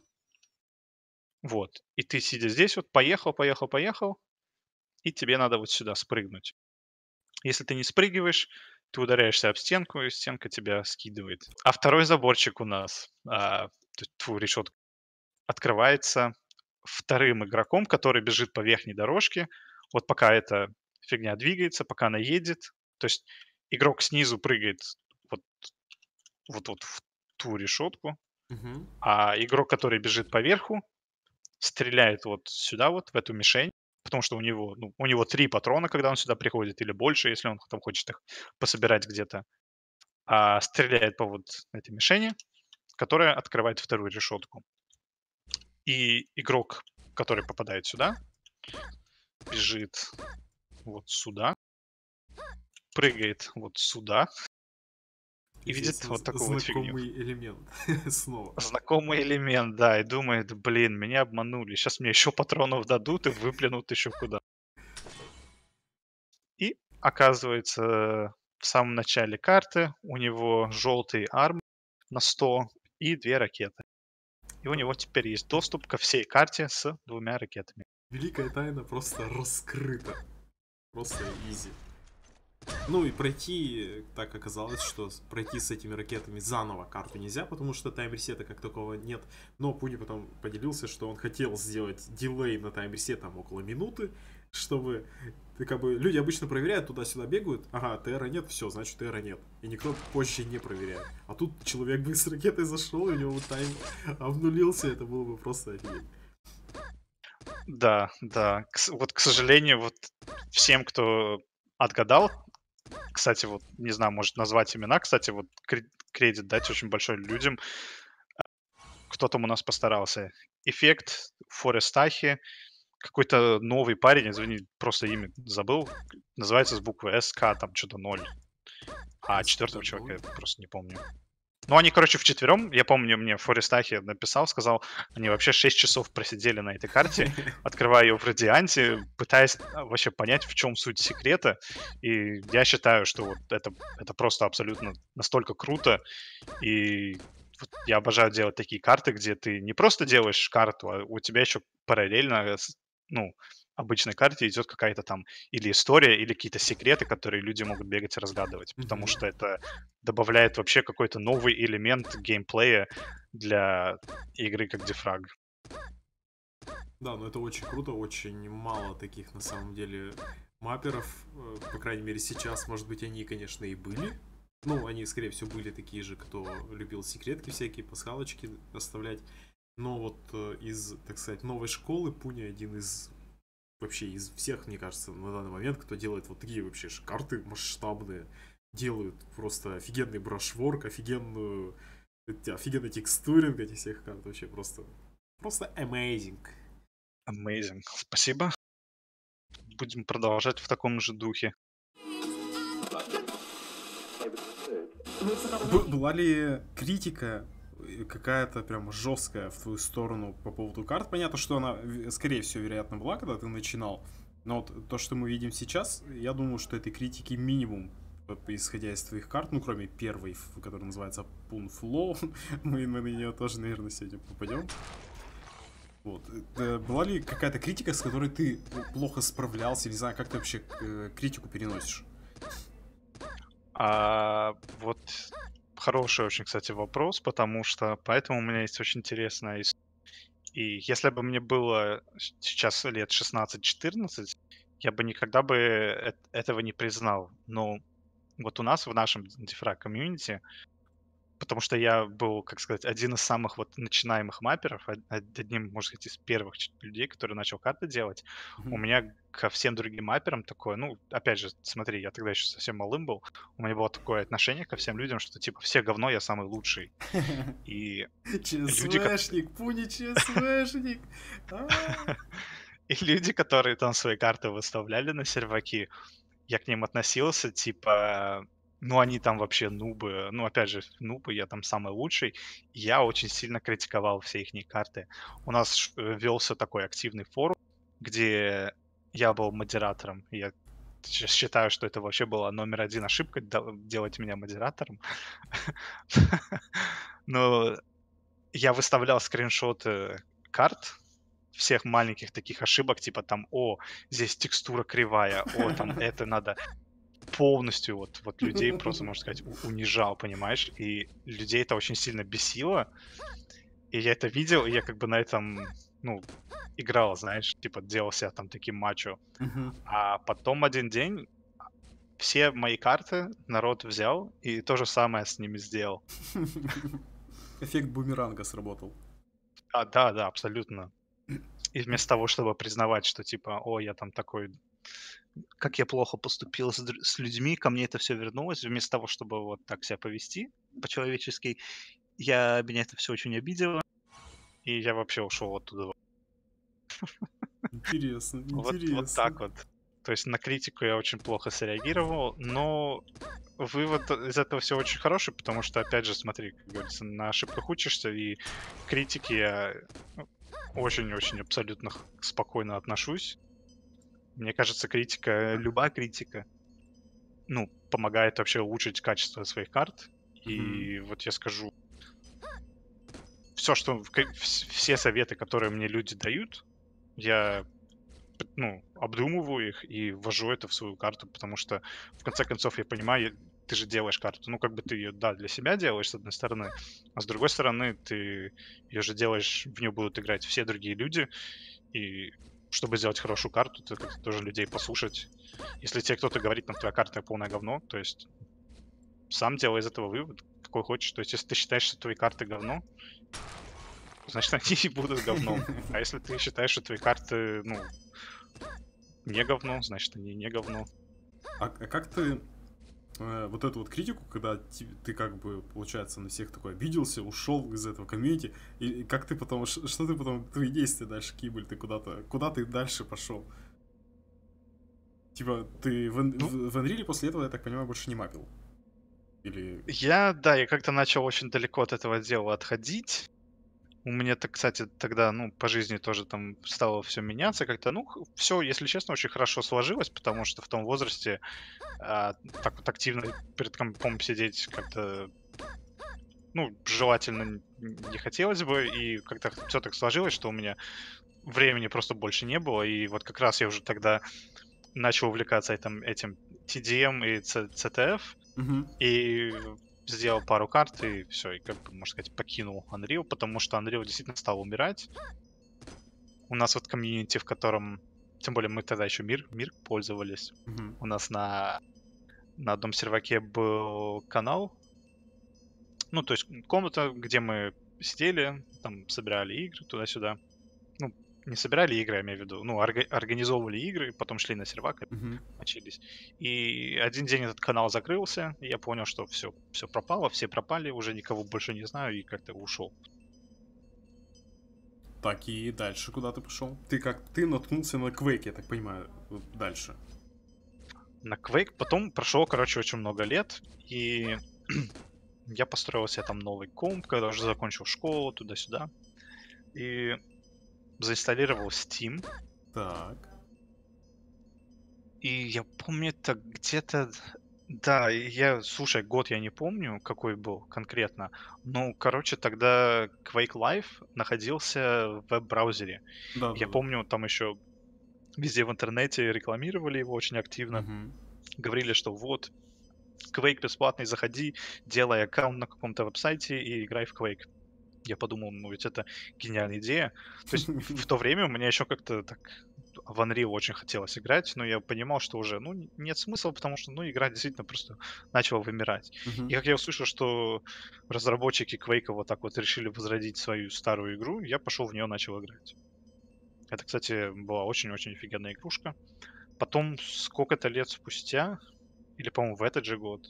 Вот. И ты, сидя здесь, вот поехал, и тебе надо вот сюда спрыгнуть. Если ты не спрыгиваешь, ты ударяешься об стенку, и стенка тебя скидывает. А второй заборчик у нас, решетка, открывается вторым игроком, который бежит по верхней дорожке. Вот пока эта фигня двигается, пока она едет. То есть игрок снизу прыгает вот, вот в ту решетку, Мгм. а игрок, который бежит по верху, стреляет вот сюда вот, в эту мишень, потому что у него 3 патрона, когда он сюда приходит, или больше, если он там хочет их пособирать где-то. Стреляет по вот этой мишени, которая открывает вторую решетку. И игрок, который попадает сюда, бежит вот сюда, прыгает вот сюда и Здесь видит вот такую вот фигню. знакомый элемент. Снова. Знакомый элемент, да, и думает, блин, меня обманули, сейчас мне еще патронов дадут и выплюнут еще куда. И оказывается, в самом начале карты у него желтый арм на 100 и 2 ракеты. И у него теперь есть доступ ко всей карте с 2 ракетами. Великая тайна просто раскрыта. Просто изи. Ну и пройти, так оказалось, что пройти с этими ракетами заново карту нельзя, потому что тайм-ресета как такого нет. Но Пуни потом поделился, что он хотел сделать дилей на тайм-ресет там около минуты, чтобы как бы люди обычно проверяют, туда-сюда бегают, ага, ТР нет, все, значит ТР нет. И никто позже не проверяет. А тут человек бы с ракетой зашел, и у него тайм обнулился, это было бы просто офигеть. Да, да. Вот, к сожалению, вот всем, кто отгадал, кстати, вот, не знаю, может назвать имена, кстати, вот кредит дать очень большой людям, кто там у нас постарался. Эффект, Форестахи, какой-то новый парень, извини, просто имя забыл, называется с буквы СК, там что-то 0. А четвертого человека я просто не помню. Ну, они, короче, вчетвером, я помню, мне Форестахи написал, сказал, они вообще 6 часов просидели на этой карте, открывая ее в Радианте, пытаясь вообще понять, в чем суть секрета. И я считаю, что вот это просто абсолютно настолько круто. И вот я обожаю делать такие карты, где ты не просто делаешь карту, а у тебя еще параллельно, ну, обычной карте идет какая-то там или история, или какие-то секреты, которые люди могут бегать и разгадывать. Потому что это добавляет вообще какой-то новый элемент геймплея для игры как Дефраг. Да, но это очень круто, очень мало таких на самом деле мапперов, по крайней мере сейчас, может быть, они, конечно, и были. Ну, они, скорее всего, были такие же, кто любил секретки всякие, пасхалочки оставлять. Но вот из, так сказать, новой школы Пуни один из вообще из всех, мне кажется, на данный момент, кто делает вот такие вообще карты масштабные, делают просто офигенный брашворк, офигенный текстуринг этих всех карт, вообще просто amazing. Amazing. Спасибо. Будем продолжать в таком же духе. Была ли критика какая-то прям жесткая в твою сторону по поводу карт? Понятно, что она, скорее всего, вероятно, была, когда ты начинал. Но вот то, что мы видим сейчас, я думаю, что этой критики минимум, исходя из твоих карт, ну, кроме первой, которая называется Pun Flow, мы на нее тоже, наверное, сегодня попадем. Вот. Была ли какая-то критика, с которой ты плохо справлялся? Не знаю, как ты вообще критику переносишь? Вот хороший очень, кстати, вопрос, потому что поэтому у меня есть очень интересная история. И если бы мне было сейчас лет 16-14, я бы никогда бы этого не признал. Но вот у нас в нашем дифраг комьюнити, потому что я был, как сказать, один из самых вот начинаемых мапперов, одним, можно сказать, из первых людей, который начал карты делать. У меня ко всем другим мапперам такое, ну, опять же, смотри, я тогда еще совсем малым был, у меня было такое отношение ко всем людям, что типа все говно, я самый лучший. И люди, ЧСВшник, Пуни ЧСВшник. и люди, которые там свои карты выставляли на серваки, я к ним относился, типа, ну, они там вообще нубы. Ну, опять же, нубы, я там самый лучший. И я очень сильно критиковал все их карты. У нас велся такой активный форум, где я был модератором. Я считаю, что это вообще была номер один ошибка делать меня модератором. Но я выставлял скриншоты карт, всех маленьких таких ошибок, типа там, здесь текстура кривая, там это надо полностью вот людей просто, можно сказать, унижал, понимаешь? И людей это очень сильно бесило. И я это видел, и я как бы на этом, ну, играл, знаешь, типа делал себя там таким мачо. А потом один день все мои карты народ взял и то же самое с ними сделал. Эффект бумеранга сработал. Да, абсолютно. И вместо того, чтобы признавать, что типа, я там такой, как я плохо поступил с людьми, ко мне это все вернулось, вместо того, чтобы вот так себя повести по-человечески, меня это все очень обидело, и я вообще ушел оттуда. Интересно, Вот интересно. так вот. То есть на критику я очень плохо среагировал, но вывод из этого все очень хороший, потому что, опять же, смотри, как говорится, на ошибках учишься, и к критике я очень-очень абсолютно спокойно отношусь. Мне кажется, любая критика, ну, помогает вообще улучшить качество своих карт. И вот я скажу, все советы, которые мне люди дают, я, ну, обдумываю их и ввожу это в свою карту, потому что, в конце концов, я понимаю, ты же делаешь карту. Ну, как бы ты ее, да, для себя делаешь, с одной стороны, а с другой стороны, ты ее же делаешь, в нее будут играть все другие люди, и чтобы сделать хорошую карту, ты как-то тоже людей послушать. Если тебе кто-то говорит, там, твоя карта полное говно, то есть сам делай из этого вывод, какой хочешь. То есть если ты считаешь, что твои карты говно, значит, они и будут говном. А если ты считаешь, что твои карты, ну, не говно, значит, они не говно. А как ты вот эту вот критику, когда ты как бы, получается, на всех такой обиделся, ушел из этого комьюнити, и как ты потом, что ты потом, твои действия дальше, какие были, куда ты дальше пошел? Типа, ты в Unreal после этого, я так понимаю, больше не мапил? Или... Я как-то начал очень далеко от этого дела отходить. У меня, кстати, тогда, ну, по жизни тоже там стало все меняться как-то. Ну, все, если честно, очень хорошо сложилось, потому что в том возрасте так вот активно перед компом сидеть как-то, ну, желательно не хотелось бы, и как-то все так сложилось, что у меня времени просто больше не было, и вот как раз я уже тогда начал увлекаться этим TDM и CTF, и сделал пару карт, и все, и как бы, можно сказать, покинул Unreal, потому что Unreal действительно стал умирать. у нас вот комьюнити, в котором... Тем более мы тогда еще мир пользовались. Мгм. У нас на одном серваке был канал, ну, то есть комната, где мы сидели, там собирали игры туда-сюда. Ну, не собирали игры, я имею в виду, ну, организовывали игры, потом шли на сервак и Мгм. мочились. И один день этот канал закрылся, и я понял, что все пропало, все пропали, уже никого больше не знаю, и как-то ушел. Так, и дальше куда ты пошел? Ты наткнулся на Quake, я так понимаю, вот дальше. На Quake потом прошло, короче, очень много лет, и я построил себе там новый комп, когда уже закончил школу, туда-сюда, и заинсталлировал Steam. Так. И я помню, это где-то... Да, слушай, год я не помню, какой был конкретно. Ну, короче, тогда Quake Live находился в веб-браузере. Я Да-да-да. помню, там еще везде в интернете рекламировали его очень активно. Мгм. Говорили, что вот, Quake бесплатный, заходи, делай аккаунт на каком-то веб-сайте и играй в Quake. Я подумал, ну ведь это гениальная идея. То есть в то время у меня еще как-то так в Unreal очень хотелось играть, но я понимал, что уже, ну, нет смысла, потому что, ну, игра действительно просто начала вымирать. И Мгм. как я услышал, что разработчики Quake вот так вот решили возродить свою старую игру, я пошел в нее, начал играть. Это, кстати, была очень-очень офигенная игрушка. Потом, сколько-то лет спустя, или, по-моему, в этот же год,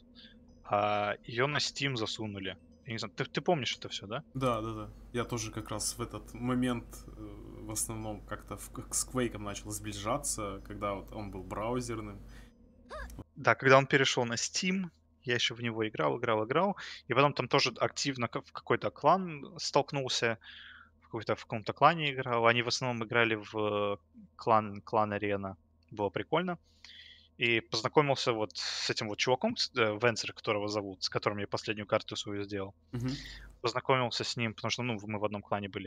ее на Steam засунули. Я не знаю, ты помнишь это все, да? Да-да-да. Я тоже как раз в этот момент в основном как-то с Quake начал сближаться, когда вот он был браузерным. Да, когда он перешел на Steam, я еще в него играл, и потом там тоже активно в какой-то клан столкнулся, в каком-то клане играл. Они в основном играли в клан Арена. Было прикольно. И познакомился вот с этим вот чуваком, Венсер, которого зовут, с которым я последнюю карту свою сделал. Мгм. Познакомился с ним, потому что, ну, мы в одном клане были.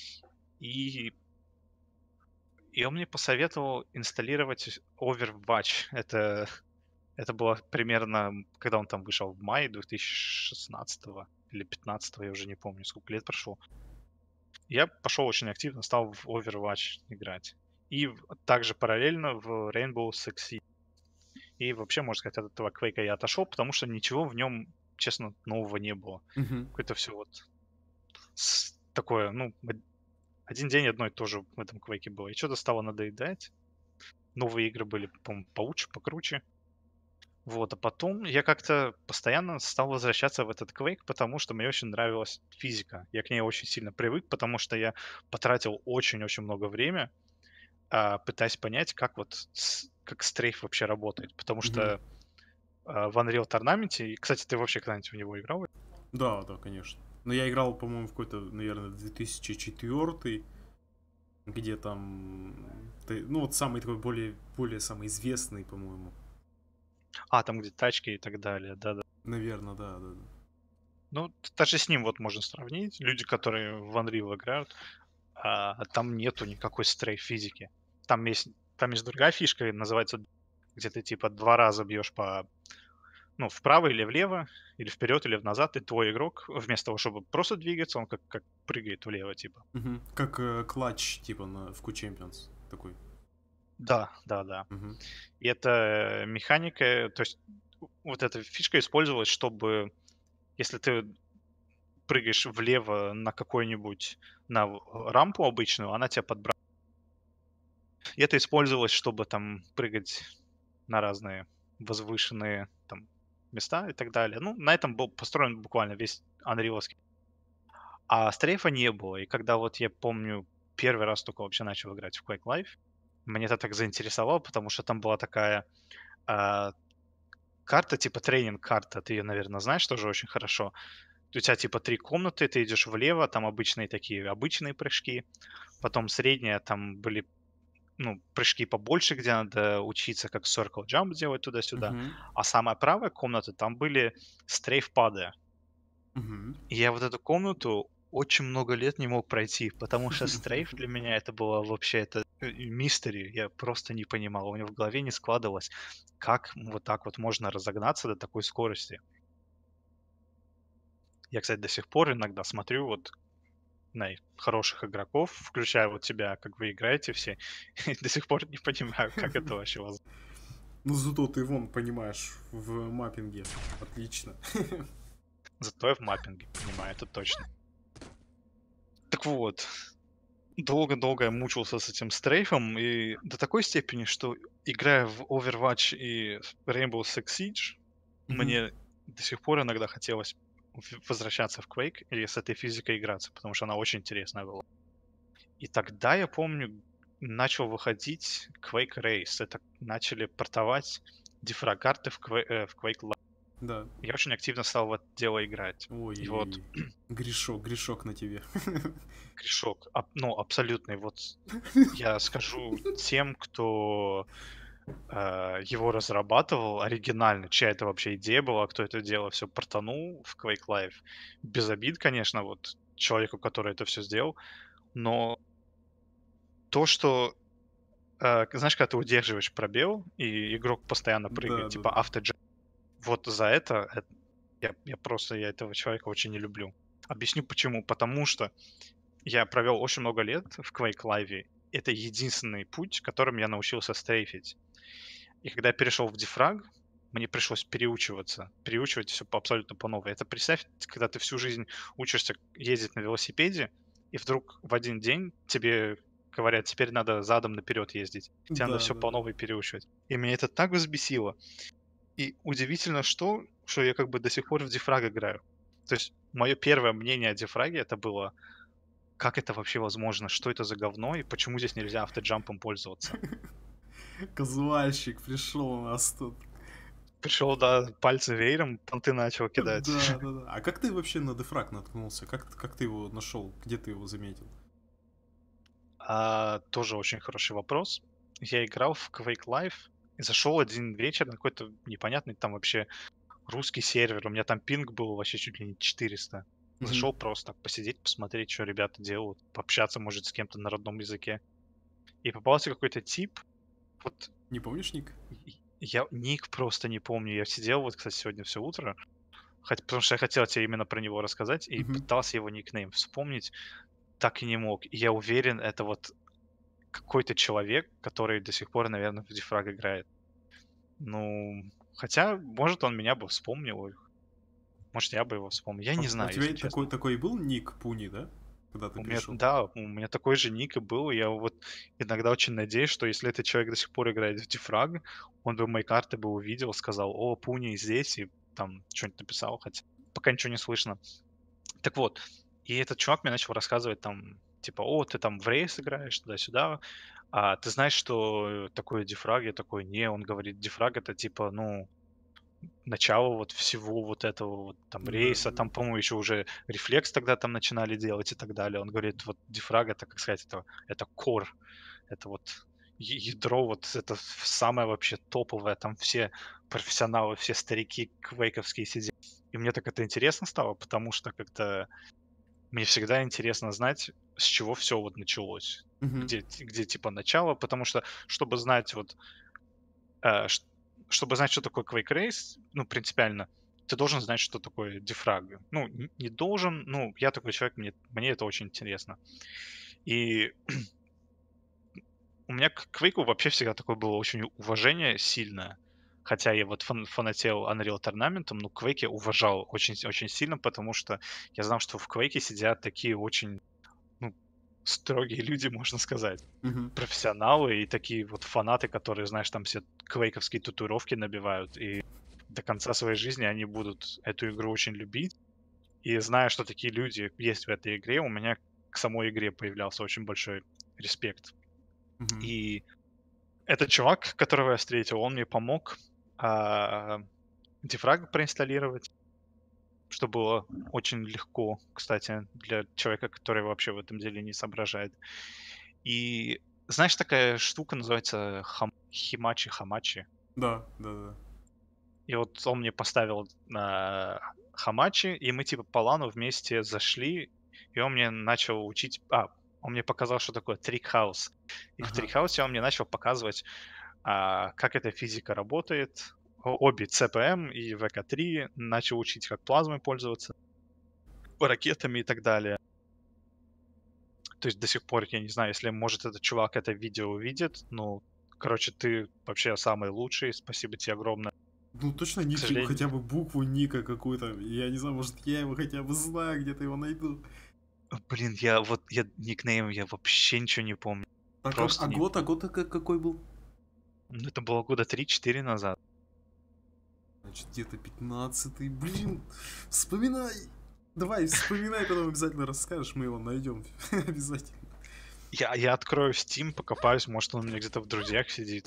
И, и он мне посоветовал инсталлировать Overwatch. Это было примерно, когда он там вышел в мае 2016 или 15, я уже не помню, сколько лет прошло. Я пошел очень активно, стал в Overwatch играть. И также параллельно в Rainbow Six Siege. И вообще, можно сказать, от этого Quake я отошел, потому что ничего в нем, честно, нового не было. Мгм. Какое-то все вот такое, ну, один день одно и то же в этом Quake было. И что-то стало надоедать. Новые игры были, по-моему, получше, покруче. Вот, а потом я как-то постоянно стал возвращаться в этот Quake, потому что мне очень нравилась физика. Я к ней очень сильно привык, потому что я потратил очень-очень много времени, пытаясь понять, как вот как стрейф вообще работает. Потому Мгм. что в Unreal Tournament, и, кстати, ты вообще когда-нибудь в него играл? Да, да, конечно. Но я играл, по-моему, в какой-то, наверное, 2004, где там, ну вот самый такой более самый известный, по-моему. Там где тачки и так далее, да-да. Наверное, да, да, да. Ну, даже с ним вот можно сравнить. Люди, которые в Unreal играют, там нету никакой стрейф-физики. Там есть, там есть другая фишка, называется, где ты типа 2 раза бьешь ну, вправо или влево, или вперед, или назад, и твой игрок вместо того, чтобы просто двигаться, он как прыгает влево, типа. Мгм. Как клатч, типа, в Q Champions такой. Да, да, да. Мгм. И эта механика, то есть вот эта фишка использовалась, чтобы если ты прыгаешь влево на какой-нибудь, рампу обычную, она тебя подбрасывает. И это использовалось, чтобы там прыгать на разные возвышенные там места и так далее. Ну, на этом был построен буквально весь Unreal'овский. А стрейфа не было. И когда вот я помню, первый раз только вообще начал играть в Quake Life, мне это так заинтересовало, потому что там была такая а, карта, типа тренинг-карта. Ты ее, наверное, знаешь тоже очень хорошо. У тебя типа 3 комнаты, ты идешь влево, там обычные такие, обычные прыжки. Потом средняя, там были, ну, прыжки побольше, где надо учиться, как circle jump делать туда-сюда. Мгм. А самая правая комната, там были стрейф-пады. Мгм. И я вот эту комнату очень много лет не мог пройти, потому что стрейф для меня это было вообще это мистери. Я просто не понимал, у меня в голове не складывалось, как вот так вот можно разогнаться до такой скорости. Я, кстати, до сих пор иногда смотрю вот хороших игроков, включая вот тебя, как вы играете все, и до сих пор не понимаю, как это вообще возможно. Ну, зато ты вон понимаешь в маппинге. Отлично. Зато я в маппинге понимаю, это точно. Так вот, долго-долго я мучился с этим стрейфом, и до такой степени, что играя в Overwatch и Rainbow Six Siege, Мгм. мне до сих пор иногда хотелось возвращаться в Quake и с этой физикой играться, потому что она очень интересная была. И тогда, я помню, начал выходить Quake Race. Это начали портовать дифраг-карты в Quake Live. Да. Я очень активно стал в это дело играть. И вот Ой, грешок на тебе. грешок, ну, абсолютный. Вот я скажу тем, кто его разрабатывал оригинально, чья это вообще идея была, кто это дело все портанул в Quake Live. Без обид, конечно, вот человеку, который это все сделал, но то, что знаешь, когда ты удерживаешь пробел, и игрок постоянно прыгает, Да, да, типа да. автоджемп, вот за это я этого человека очень не люблю. Объясню почему. Потому что я провел очень много лет в Quake Live. Это единственный путь, которым я научился стрейфить. И когда я перешел в дефраг, мне пришлось переучивать все абсолютно по новой. Это представь, когда ты всю жизнь учишься ездить на велосипеде, и вдруг в один день тебе говорят, теперь надо задом наперед ездить. Тебе надо Да, все да, по да. новой переучивать. И меня это так взбесило. И удивительно, что я как бы до сих пор в дефраг играю. То есть мое первое мнение о дефраге это было, как это вообще возможно, что это за говно и почему здесь нельзя автоджампом пользоваться. Казуальщик пришел у нас тут. Пришел, да, пальцы веером, понты начал кидать. Да, да, да. А как ты вообще на дефраг наткнулся? Как ты его нашел? Где ты его заметил? Тоже очень хороший вопрос. Я играл в Quake Live и зашел один вечер на какой-то непонятный там вообще русский сервер. У меня там пинг был вообще чуть ли не 400. Мгм. Зашел просто так посидеть, посмотреть, что ребята делают, пообщаться, может, с кем-то на родном языке. И попался какой-то тип. Вот Не помнишь ник? я ник просто не помню. Я сидел вот, кстати, сегодня все утро, потому что я хотел тебе именно про него рассказать и Мгм. пытался его никнейм вспомнить, так и не мог. И я уверен, это вот какой-то человек, который до сих пор, наверное, в Дифраг играет. Ну, хотя, может, он меня бы вспомнил, может, я бы его вспомнил. Я А не у знаю, тебя если и такой, честно. такой был ник Пуни, да? Когда ты пришел? У меня такой же ник и был. Я вот иногда очень надеюсь, что если этот человек до сих пор играет в Дифраг, он бы мои карты бы увидел, сказал, о, Пуни здесь, и там что-нибудь написал, хотя пока ничего не слышно. Так вот, и этот чувак мне начал рассказывать там, типа, о, ты там в рейс играешь, туда-сюда, а ты знаешь, что такое дифраг? Я такой, не, он говорит, дифраг это типа, ну, начало вот всего вот этого вот там Да, рейса, да. там, по-моему, еще уже рефлекс тогда там начинали делать и так далее. Он говорит, вот дифраг это, как сказать, это core, это вот ядро, вот это самое вообще топовое, там все профессионалы, все старики квейковские сидят. И мне так это интересно стало, потому что как-то мне всегда интересно знать, с чего все вот началось. Мгм. Где типа начало, потому что, чтобы знать вот, э, ш чтобы знать, что такое Quake Race, ну, принципиально, ты должен знать, что такое дефраг. Ну, не должен, ну, я такой человек, мне это очень интересно. И у меня к Quake'у вообще всегда такое было очень уважение сильное. Хотя я вот фанател Unreal Tournament, но Quake я уважал очень очень сильно, потому что я знал, что в Quake'е сидят такие очень, ну, строгие люди, можно сказать. Мгм. Профессионалы и такие вот фанаты, которые, знаешь, там все квейковские татуировки набивают, и до конца своей жизни они будут эту игру очень любить. И зная, что такие люди есть в этой игре, у меня к самой игре появлялся очень большой респект. Мгм. И этот чувак, которого я встретил, он мне помог а, дефраг проинсталлировать, что было очень легко, кстати, для человека, который вообще в этом деле не соображает. И знаешь, такая штука называется химачи-хамачи. Да, да, да. И вот он мне поставил хамачи, и мы типа по лану вместе зашли, и он мне начал учить... он мне показал, что такое трикхаус. И в Ага. трикхаусе он мне начал показывать, как эта физика работает. Обе CPM и ВК-3 начал учить, как плазмой пользоваться, ракетами и так далее. То есть до сих пор, я не знаю, если, может, этот чувак это видео увидит, ну, короче, ты вообще самый лучший, спасибо тебе огромное. Ну, точно К ник, сожалению, хотя бы букву ника какую-то. Я не знаю, может, я его хотя бы знаю, где-то его найду. блин, я никнейм, я вообще ничего не помню. Так, Просто не помню. год какой был? Ну, это было года 3-4 назад. Значит, где-то 15-й. Блин, вспоминай! Давай, вспоминай, потом обязательно расскажешь, мы его найдем. Обязательно. Я открою Steam, покопаюсь, может, он у меня где-то в друзьях сидит,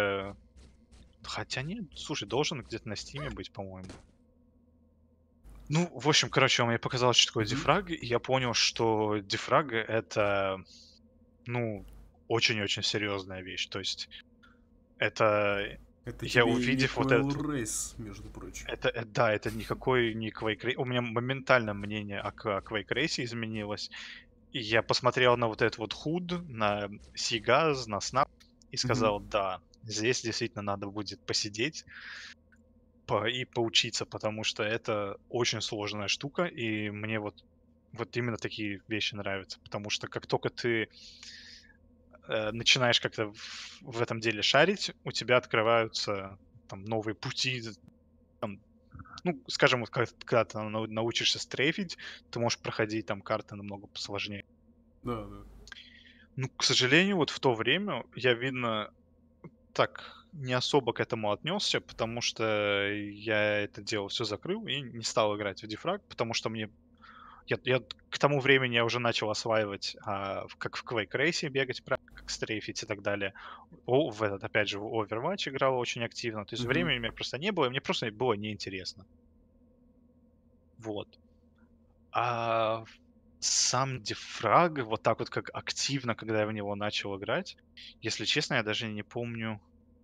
Хотя нет, слушай, должен где-то на Стиме быть, по-моему. Ну, в общем, короче, он мне показал, что такое Мгм. дефраг, и я понял, что дефраг — это, ну, очень-очень серьезная вещь. То есть это Это я тебе и не увидев вот Coil это, Race, между прочим. да, это никакой не Quake Race. У меня моментально мнение о Quake Race изменилось. И я посмотрел на вот этот вот HUD, на Seagaz, на Snap и Мгм. сказал, да, здесь действительно надо будет посидеть и поучиться, потому что это очень сложная штука, и мне вот именно такие вещи нравятся, потому что как только ты начинаешь как-то в этом деле шарить, у тебя открываются там новые пути, там, ну, скажем, вот когда ты научишься стрейфить, ты можешь проходить там карты намного посложнее. Да, да. Ну, к сожалению, вот в то время я, видно, так не особо к этому отнесся, потому что я это дело все закрыл и не стал играть в Дефраг, потому что я к тому времени я уже начал осваивать, как в Quake Race бегать, правильно, как стрейфить и так далее. В этот, опять же, в Overwatch играл очень активно. То есть Мгм. времени у меня просто не было, и мне просто было неинтересно. Вот. А сам Дефраг, вот так вот как активно, когда я в него начал играть, если честно, я даже не помню.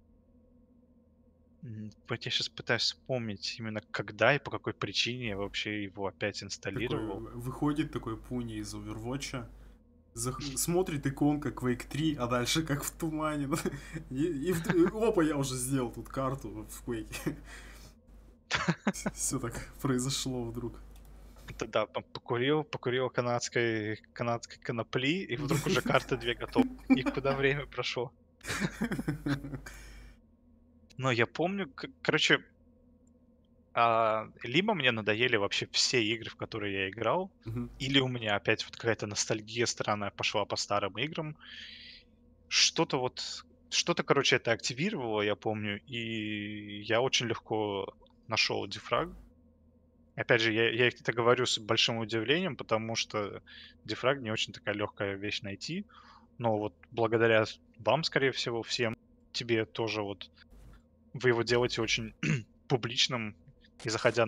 Вот я сейчас пытаюсь вспомнить именно когда и по какой причине я вообще его опять Такой инсталлировал. выходит такой пуни из Overwatch, смотрит иконка Quake 3, а дальше как в тумане. Опа, я уже сделал тут карту в Quake. Все так произошло вдруг. Да, покурил канадской конопли, и вдруг уже карты 2 готовы. И куда время прошло. Но я помню, короче, либо мне надоели вообще все игры, в которые я играл, Мгм. или у меня опять вот какая-то ностальгия странная пошла по старым играм. Что-то вот, что-то, короче, это активировало, я помню, и я очень легко нашел дефраг. Опять же, я это говорю с большим удивлением, потому что дефраг не очень такая легкая вещь найти. Но вот благодаря вам, скорее всего, всем, тебе тоже вот вы его делаете очень публичным, и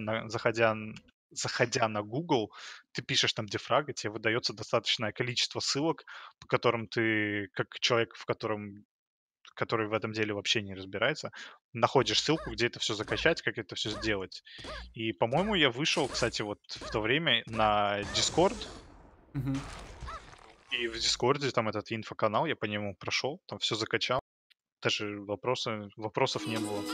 заходя на Google, ты пишешь там дефраг, и тебе выдается достаточное количество ссылок, по которым ты, как человек, который в этом деле вообще не разбирается, находишь ссылку, где это все закачать, как это все сделать. И, по-моему, я вышел, кстати, вот в то время на Discord, Мгм. и в Дискорде там этот инфоканал, я по нему прошел, там все закачал, даже вопросов не было.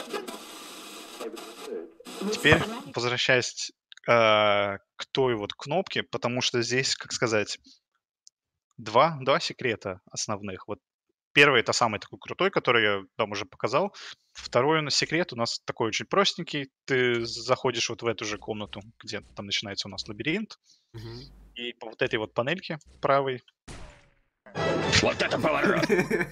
Теперь возвращаясь к той вот кнопке, потому что здесь, как сказать, два секрета основных. Вот первый — это самый такой крутой, который я там уже показал. Второй у нас секрет у нас такой очень простенький. Ты заходишь вот в эту же комнату, где там начинается у нас лабиринт, Мгм. и по вот этой вот панельке правой. Вот это поворот!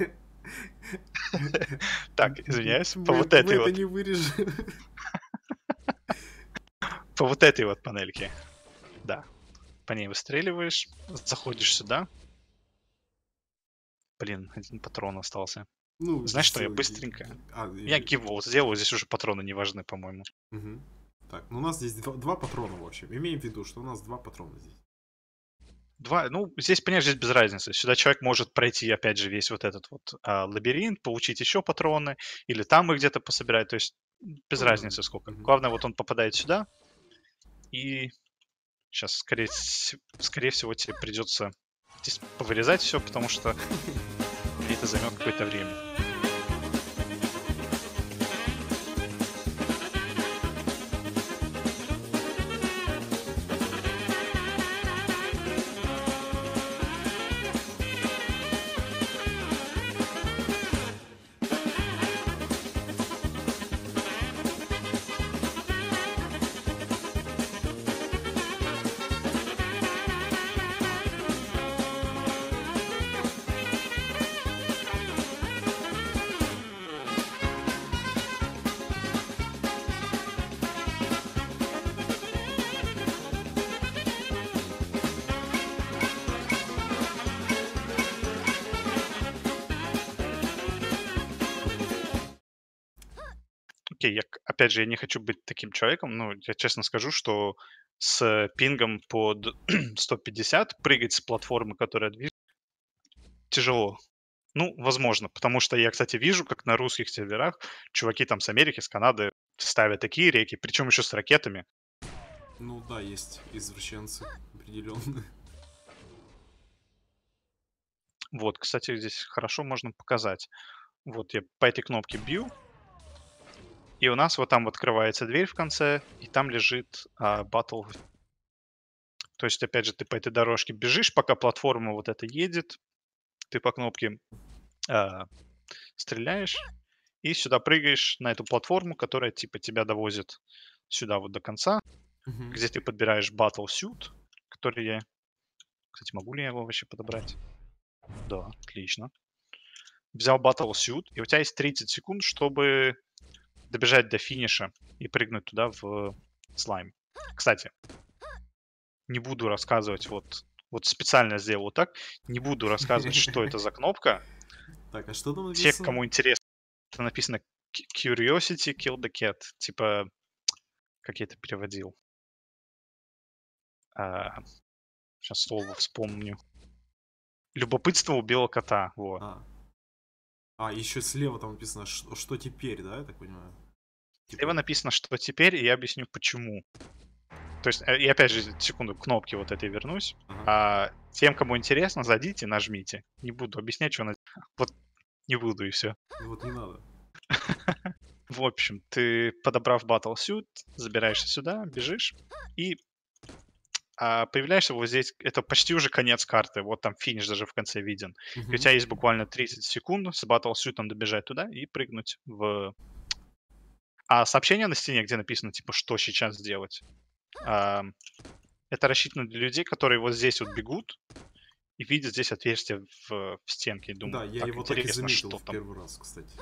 Так, извиняюсь. Мы это не вырежем. По вот этой вот панельке, да. По ней выстреливаешь, заходишь сюда. Блин, 1 патрон остался. Ну, Знаешь что, я сделай быстренько. Я гивол сделаю, здесь уже патроны не важны, по-моему. Мгм. Так, ну у нас здесь два патрона, в общем. Имеем в виду, что у нас 2 патрона здесь. Ну, здесь, понимаешь, здесь без разницы. Сюда человек может пройти, опять же, весь вот этот вот лабиринт, получить еще патроны, или там их где-то пособирать. То есть без Ну да. разницы сколько. Мгм. Главное, вот он попадает сюда, и сейчас, скорее всего, тебе придется здесь повырезать все, потому что это займет какое-то время. окей, опять же, я не хочу быть таким человеком, но я честно скажу, что с пингом под 150 прыгать с платформы, которая движется, тяжело. Ну, возможно, потому что я, кстати, вижу, как на русских серверах чуваки там с Америки, с Канады ставят такие реки, причем еще с ракетами. Ну да, есть извращенцы определенные. Вот, кстати, здесь хорошо можно показать. Вот я по этой кнопке бью, и у нас вот там вот открывается дверь в конце, и там лежит батл. То есть, опять же, ты по этой дорожке бежишь, пока платформа вот эта едет, ты по кнопке а, стреляешь, и сюда прыгаешь на эту платформу, которая типа тебя довозит сюда вот до конца, Мгм. где ты подбираешь Battle Suit, который я... Кстати, могу ли я его вообще подобрать? Да, отлично. Взял Battle Suit, и у тебя есть 30 секунд, чтобы добежать до финиша и прыгнуть туда в слайм. Кстати, не буду рассказывать, вот специально сделал так, не буду рассказывать, что это за кнопка. Так, а что там Те, написано? кому интересно, это написано Curiosity Kill the Cat. Типа, как я это переводил? Сейчас слово вспомню. Любопытство убило кота. Вот. А, еще слева там написано, что теперь, да, я так понимаю? Слева Типа, написано, что теперь, и я объясню, почему. То есть, и опять же, секунду, к кнопке вот этой вернусь. ага. Тем, кому интересно, зайдите, нажмите. Не буду объяснять, что она... Вот не буду, и все. Вот не надо. В общем, ты, подобрав Battle Suit, забираешься сюда, бежишь, и появляешься вот здесь. Это почти уже конец карты. Вот там финиш даже в конце виден. И у Мгм. тебя есть буквально 30 секунд с Battle Suit добежать туда и прыгнуть в... А сообщение на стене, где написано, типа, что сейчас делать, а, это рассчитано для людей, которые вот здесь вот бегут и видят здесь отверстие в стенке и Да, думают, я так, его так и интересно, заметил что в там. первый раз, кстати.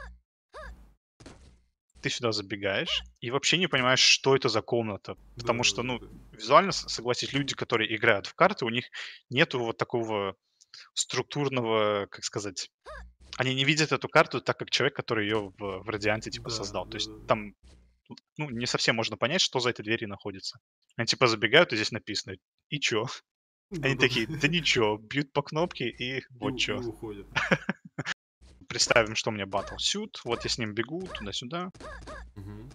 Ты сюда забегаешь и вообще не понимаешь, что это за комната. Да, Потому что, да, ну, да. визуально, согласись, люди, которые играют в карты, у них нету вот такого структурного, как сказать, они не видят эту карту так, как человек, который ее в Радианте, типа, Да, создал. То да, есть да, да. там, ну, не совсем можно понять, что за этой дверью находится. Они, типа, забегают, и здесь написано, и чё? Да, Они да, такие, да да. ничего, бьют по кнопке, и И, вот и чё. уходят. Представим, что у меня Battle Suit, вот я с ним бегу туда-сюда. Мгм.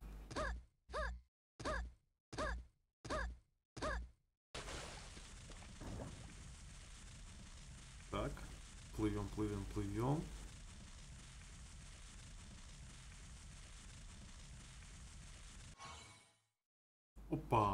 Так, плывем, плывем, плывем. Опа!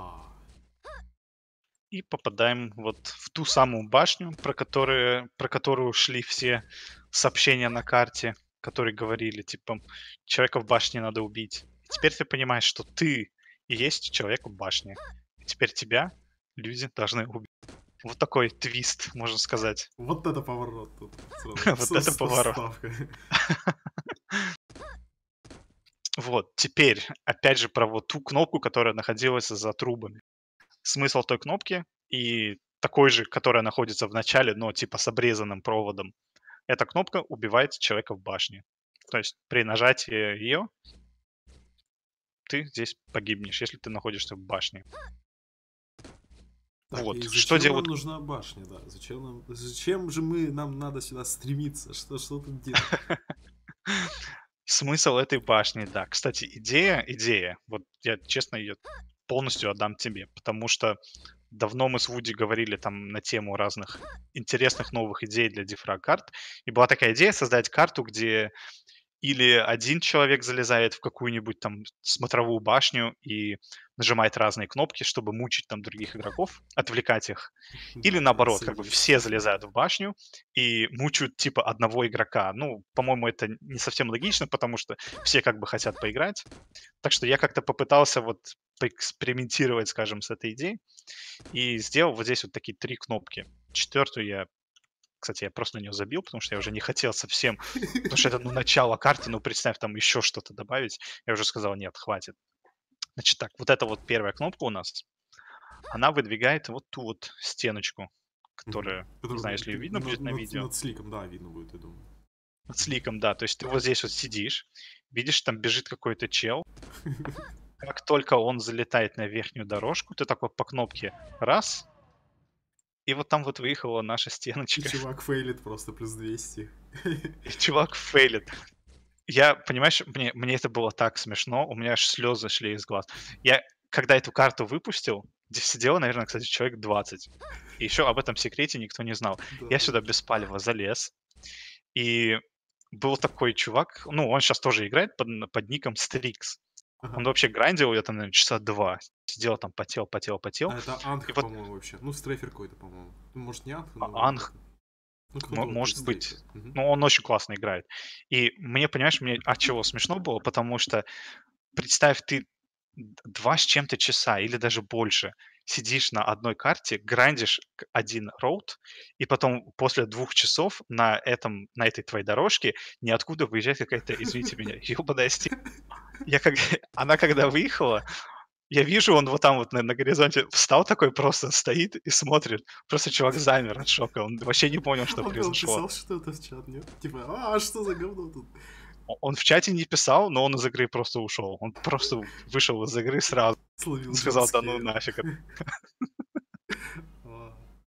И попадаем вот в ту самую башню, про которую шли все сообщения на карте, которые говорили, типа, человека в башне надо убить. И теперь ты понимаешь, что ты и есть человек в башне. И теперь тебя люди должны убить. Вот такой твист, можно сказать. Вот это поворот тут сразу. Вот это поворот. Вставка. Вот, теперь, опять же, про вот ту кнопку, которая находилась за трубами. Смысл той кнопки и такой же, которая находится в начале, но типа с обрезанным проводом. Эта кнопка убивает человека в башне. То есть при нажатии ее ты здесь погибнешь, если ты находишься в башне. Так, и Вот. Что зачем нам делают... нужна башня, да? Зачем же нам надо сюда стремиться? Что тут делать? Смысл этой башни, да. Кстати, идея. Вот я честно ее полностью отдам тебе, потому что давно мы с Вуди говорили там на тему разных интересных новых идей для дифраг карт, и была такая идея создать карту, где или один человек залезает в какую-нибудь там смотровую башню и нажимает разные кнопки, чтобы мучить там других игроков, отвлекать их. Или Да, да, наоборот, как бы согласен с все этим. залезают в башню и мучают типа одного игрока. Ну, по-моему, это не совсем логично, потому что все как бы хотят поиграть. Так что я как-то попытался вот поэкспериментировать, скажем, с этой идеей и сделал вот здесь вот такие 3 кнопки. Четвертую я, кстати, я просто на нее забил, потому что я уже не хотел совсем, потому что это, ну, начало карты, ну, представь, там еще что-то добавить. Я уже сказал: "Нет, хватит". Значит так, вот эта вот первая кнопка у нас, она выдвигает вот ту вот стеночку, Мгм. которая, не знаю, Который если ее видно будет на видео. над сликом, да, видно будет, я думаю. с ликом, да. То есть ты вот здесь вот сидишь, видишь, там бежит какой-то чел. Как только он залетает на верхнюю дорожку, ты такой по кнопке раз, и вот там вот выехала наша И стеночка. чувак фейлит просто плюс 200. И чувак фейлит. Я, понимаешь, мне это было так смешно, у меня аж слезы шли из глаз. Я, когда эту карту выпустил, здесь сидело, наверное, кстати, человек 20. И еще об этом секрете никто не знал. Я Да-да-да. сюда без палева залез, и был такой чувак, ну, он сейчас тоже играет под ником Strix. Он Ага. вообще грандил, я там, наверно, часа 2 сидел там, потел, потел, потел. А это И Анх, вот по-моему, вообще. Ну, стрейфер какой-то, по-моему. Ну, может, не Анх, но вроде Анх, как. Ну, кто-то вот из может быть, стрейфера. Мгм. ну, он очень классно играет. И мне, понимаешь, мне от чего смешно было, потому что представь, ты 2 с чем-то часа или даже больше сидишь на одной карте, грандишь 1 роут, и потом после 2 часов на этой твоей дорожке ниоткуда выезжает какая-то, извините меня, ёбаная стена. Я как она когда выехала, я вижу, он вот там вот на горизонте встал такой, просто стоит и смотрит. Просто чувак замер от шока. Он вообще не понял, что Он прям произошло. писал что-то в чат, нет? Типа, что за говно тут? Он в чате не писал, но он из игры просто ушел. Он просто вышел из игры сразу. Словил Сказал: "Да ну джампскейр. нафиг". А.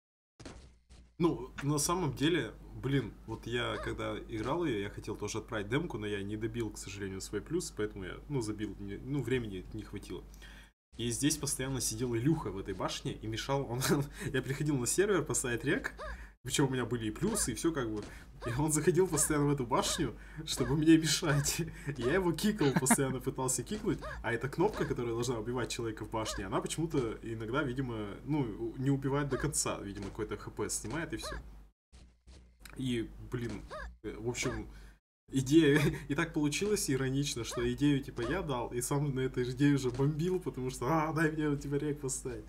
Ну, на самом деле, блин, вот я когда играл ее, я хотел тоже отправить демку, но я не добил, к сожалению, свой плюс, поэтому я, ну, забил, ну, времени не хватило. И здесь постоянно сидел Илюха в этой башне и мешал. Я приходил на сервер поставить рек, причем у меня были и плюсы, и все как бы. И он заходил постоянно в эту башню, чтобы мне мешать. Я его кикал, постоянно пытался кикнуть, а эта кнопка, которая должна убивать человека в башне, она почему-то иногда, видимо, ну, не убивает до конца. Видимо, какой-то хп снимает и все. И, блин, в общем, идея, и так получилось иронично, что идею типа я дал, и сам на этой идее уже бомбил, потому что, дай мне типа рек поставить.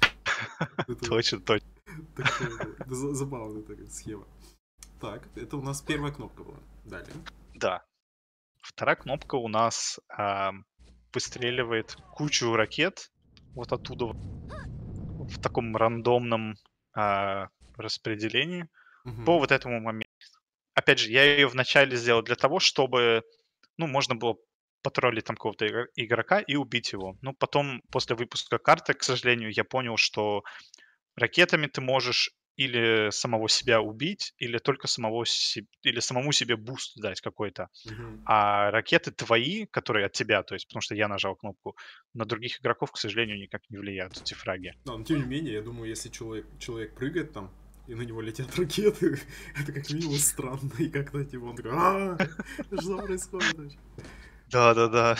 Это Точно, точно. такое, да, забавная такая схема. Так, это у нас первая кнопка была. Далее. Да. Вторая кнопка у нас, выстреливает кучу ракет вот оттуда в таком рандомном, распределении по Мгм. вот этому моменту. Опять же, я ее вначале сделал для того, чтобы, ну, можно было потроллить там какого-то игрока и убить его. Но потом, после выпуска карты, к сожалению, я понял, что ракетами ты можешь или самого себя убить, или только или самому себе буст дать какой-то. Мгм. А ракеты твои, которые от тебя, то есть потому что я нажал кнопку, на других игроков, к сожалению, никак не влияют эти фраги. Да, но тем не менее, я думаю, если человек прыгает там, и на него летят ракеты, это как минимум странно, и как-то типа он такой, что происходит вообще? Да-да-да.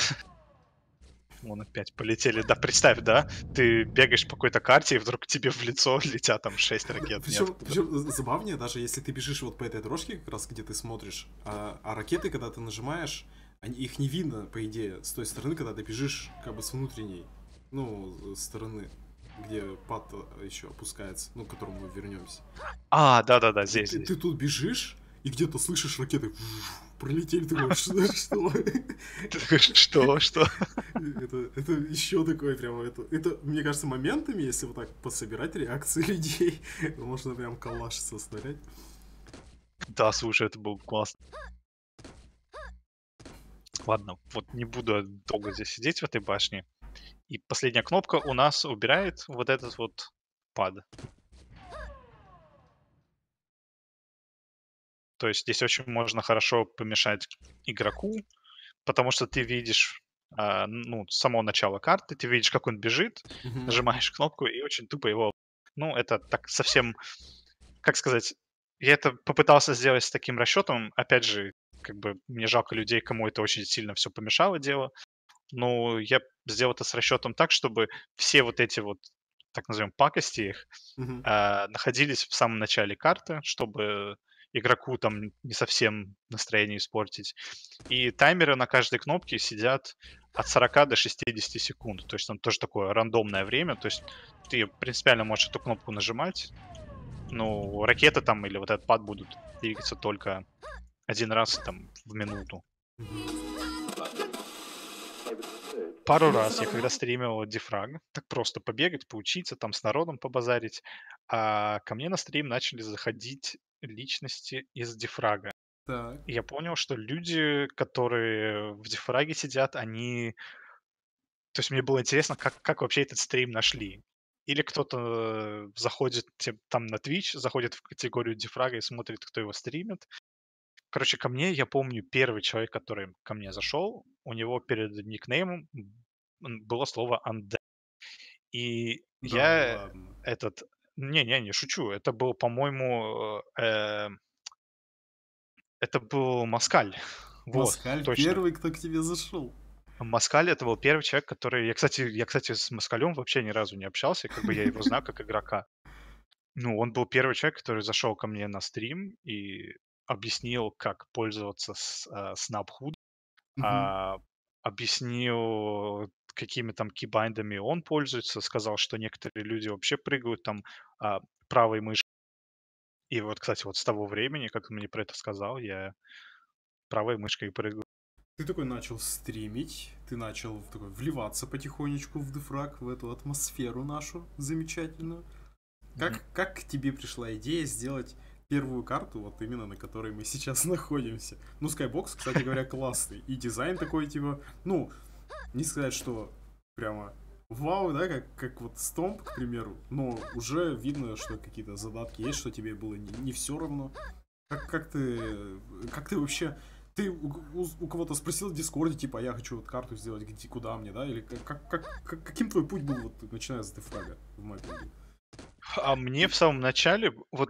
Вон опять полетели. Да, представь, да, ты бегаешь по какой-то карте, и вдруг тебе в лицо летят там 6 ракет ниоткуда. Причем забавнее, даже если ты бежишь вот по этой дорожке, как раз где ты смотришь, а ракеты, когда ты нажимаешь, их не видно, по идее, с той стороны, когда ты бежишь как бы с внутренней, ну, стороны, где пад еще опускается, ну, к которому мы вернемся. Да-да-да, И здесь. ты тут бежишь, и где-то слышишь ракеты пролетели, ты думаешь, что? Ты такой: "Что? Что?" Это еще такое прямо, это, мне кажется, моментами, если вот так пособирать реакции людей, можно прям коллаж составлять. Да, слушай, это было классно. Ладно, вот не буду долго здесь сидеть в этой башне. И последняя кнопка у нас убирает вот этот вот пад. То есть здесь очень можно хорошо помешать игроку, потому что ты видишь, ну, с самого начала карты, ты видишь, как он бежит, Мгм. нажимаешь кнопку и очень тупо его. Ну, это так совсем, как сказать, я это попытался сделать с таким расчетом. Опять же, как бы мне жалко людей, кому это очень сильно все помешало дело. Но я сделал это с расчетом так, чтобы все вот эти вот, так назовем, пакости их, Мгм. находились в самом начале карты, чтобы игроку там не совсем настроение испортить. И таймеры на каждой кнопке сидят от 40 до 60 секунд. То есть там тоже такое рандомное время. То есть ты принципиально можешь эту кнопку нажимать. Ну, ракеты там или вот этот пад будут двигаться только один раз там в минуту. Мгм. Пару раз я когда стримил дифраг, так просто побегать, поучиться, там с народом побазарить, ко мне на стрим начали заходить личности из дифрага. Так. И я понял, что люди, которые в дифраге сидят, они то есть мне было интересно, как вообще этот стрим нашли. Или кто-то, заходит там на Twitch, заходит в категорию дифрага и смотрит, кто его стримит. Короче, ко мне, я помню, первый человек, который ко мне зашел, у него перед никнеймом было слово "undead". И Да я ладно. этот не шучу. Это был, по-моему, это был Москаль. Вот, Москаль точно. первый, кто к тебе зашел. Москаль — это был первый человек, который я, кстати, с Москалем вообще ни разу не общался, как бы я его знаю как игрока. Ну, он был первый человек, который зашел ко мне на стрим и объяснил, как пользоваться Snaphood, Мгм. а, объяснил, какими там кейбайндами он пользуется, сказал, что некоторые люди вообще прыгают там, правой мышкой. И вот, кстати, вот с того времени, как он мне про это сказал, я правой мышкой прыгаю. Ты такой начал стримить, ты начал такой вливаться потихонечку в дефраг, в эту атмосферу нашу замечательную. Мгм. Как к тебе пришла идея сделать первую карту, вот именно на которой мы сейчас находимся? Ну, Skybox, кстати говоря, классный. И дизайн такой, типа, ну, не сказать, что прямо вау, да, как вот Stomp, к примеру, но уже видно, что какие-то задатки есть, что тебе было не все равно. Как ты вообще, ты у кого-то спросил в Дискорде, типа, я хочу вот карту сделать, где, куда мне, да, или каким твой путь был, вот, начиная с дефрага в маппинге? А мне в самом начале, вот,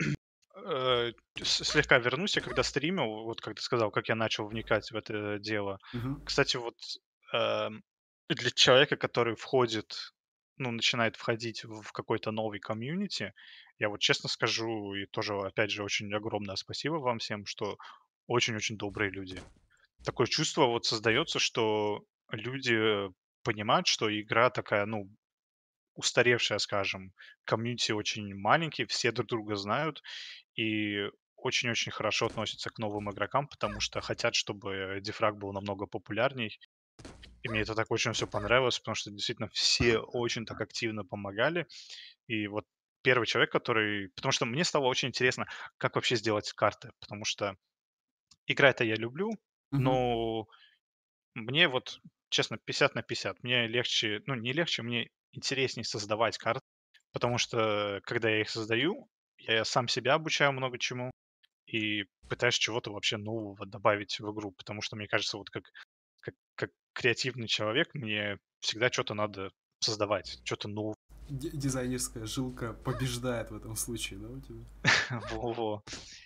слегка вернусь, я когда стримил, вот как ты сказал, как я начал вникать в это дело. Мгм. Кстати, вот, эм, для человека, который входит, ну, начинает входить в какой-то новый комьюнити, я вот честно скажу, и тоже, опять же, очень огромное спасибо вам всем, что очень-очень добрые люди. Такое чувство вот создается, что люди понимают, что игра такая, ну, устаревшая, скажем, комьюнити очень маленький, все друг друга знают и очень-очень хорошо относятся к новым игрокам, потому что хотят, чтобы дифраг был намного популярней. И мне это так очень все понравилось, потому что действительно все очень так активно помогали. И вот первый человек, который... Потому что мне стало очень интересно, как вообще сделать карты, потому что играть-то я люблю, Мгм. но мне вот, честно, 50 на 50. Мне легче, ну, не легче, мне интереснее создавать карты, потому что, когда я их создаю, я сам себя обучаю много чему и пытаюсь чего-то вообще нового добавить в игру, потому что мне кажется, вот как креативный человек, мне всегда что-то надо создавать, что-то новое. Дизайнерская жилка побеждает в этом случае, да, у тебя? Во-во.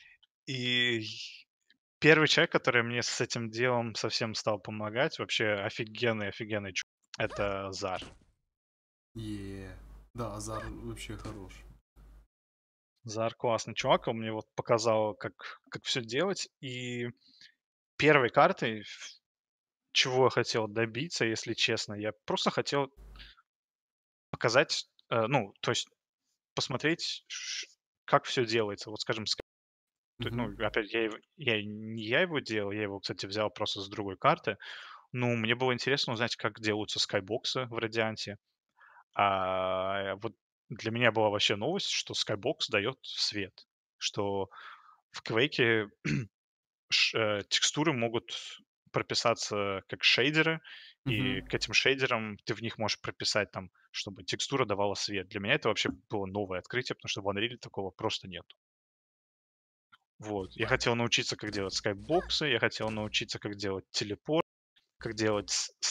И первый человек, который мне с этим делом совсем стал помогать, вообще офигенный чувак, это Зар. Е. Да, Азар вообще хорош. Зар классный чувак, он мне вот показал, как все делать. И первой картой, чего я хотел добиться, если честно, я просто хотел показать, ну, то есть посмотреть, как все делается. Вот, скажем, Мгм. ну, опять, не я его делал, я его, кстати, взял просто с другой карты. Ну, мне было интересно узнать, как делаются скайбоксы в Радианте. Вот для меня была вообще новость, что скайбокс дает свет, что в Квейке текстуры могут прописаться как шейдеры, и Мгм. к этим шейдерам ты в них можешь прописать там, чтобы текстура давала свет. Для меня это вообще было новое открытие, потому что в Unreal такого просто нет. Вот. Я хотел научиться, как делать скайбоксы, я хотел научиться, как делать телепорт, как делать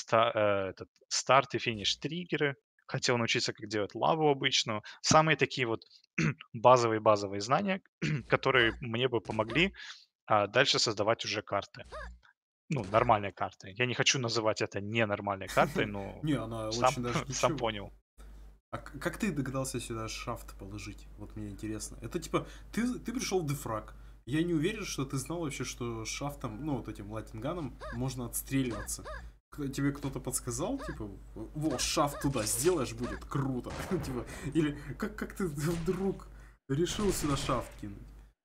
старт и финиш триггеры, хотел научиться, как делать лаву обычную. Самые такие вот базовые знания, которые мне бы помогли дальше создавать уже карты. Ну, нормальные карты. Я не хочу называть это ненормальной картой, но Не, она сам, очень даже сам ничего. понял. А как ты догадался сюда шафт положить? Вот мне интересно. Это типа, ты пришел в дефраг. Я не уверен, что ты знал вообще, что шафтом, ну вот этим латинганом, можно отстреливаться. Тебе кто-то подсказал, типа, во, шафт туда сделаешь, будет круто. Типа, или как ты вдруг решил сюда шафт кинуть?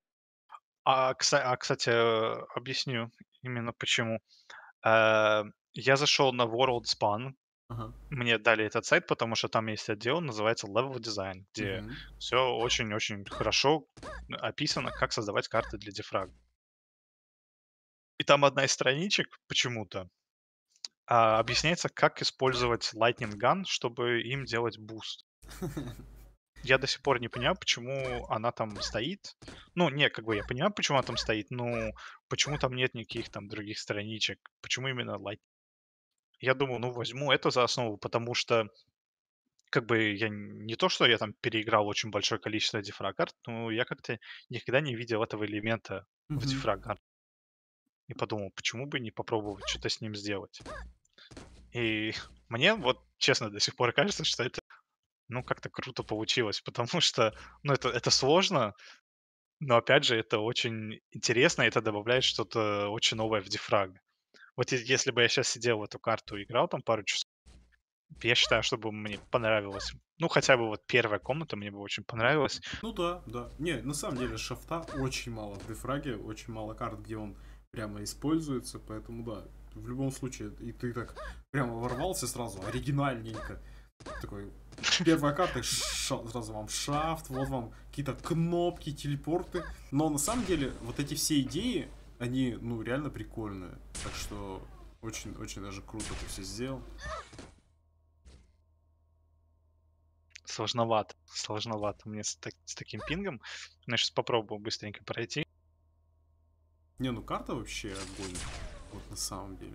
Кстати, объясню именно почему. Э, я зашел на WorldSpan. Ага. Мне дали этот сайт, потому что там есть отдел, называется Level Design, где Мгм. все очень-очень хорошо описано, как создавать карты для дифрага. И там одна из страничек почему-то объясняется, как использовать Lightning Gun, чтобы им делать буст. Я до сих пор не понимаю, почему она там стоит. Ну, не, как бы я понимаю, почему она там стоит, но почему там нет никаких там других страничек? Почему именно Light? Я думаю, ну, возьму это за основу, потому что как бы я не то, что я там переиграл очень большое количество дифраг-карт, но я как-то никогда не видел этого элемента в Мгм. дифраг-карт. И подумал, почему бы не попробовать что-то с ним сделать. И мне вот честно до сих пор кажется, что это, ну, как-то круто получилось, потому что, ну, это сложно, но опять же это очень интересно, и это добавляет что-то очень новое в дифраг. Вот если бы я сейчас сидел в эту карту и играл там пару часов, я считаю, что бы мне понравилось. Ну, хотя бы вот первая комната мне бы очень понравилась. Ну да, да. Не, на самом деле шафта очень мало в дефраге, очень мало карт, где он прямо используется, поэтому да, в любом случае, и ты так прямо ворвался сразу, оригинальненько. Такой, первая карта, сразу вам шафт, вот вам какие-то кнопки, телепорты. Но на самом деле, вот эти все идеи, они, ну, реально прикольные. Так что очень даже круто ты все сделал. Сложновато мне с таким пингом. Но я сейчас попробую быстренько пройти. Не, ну карта вообще огонь. Вот на самом деле.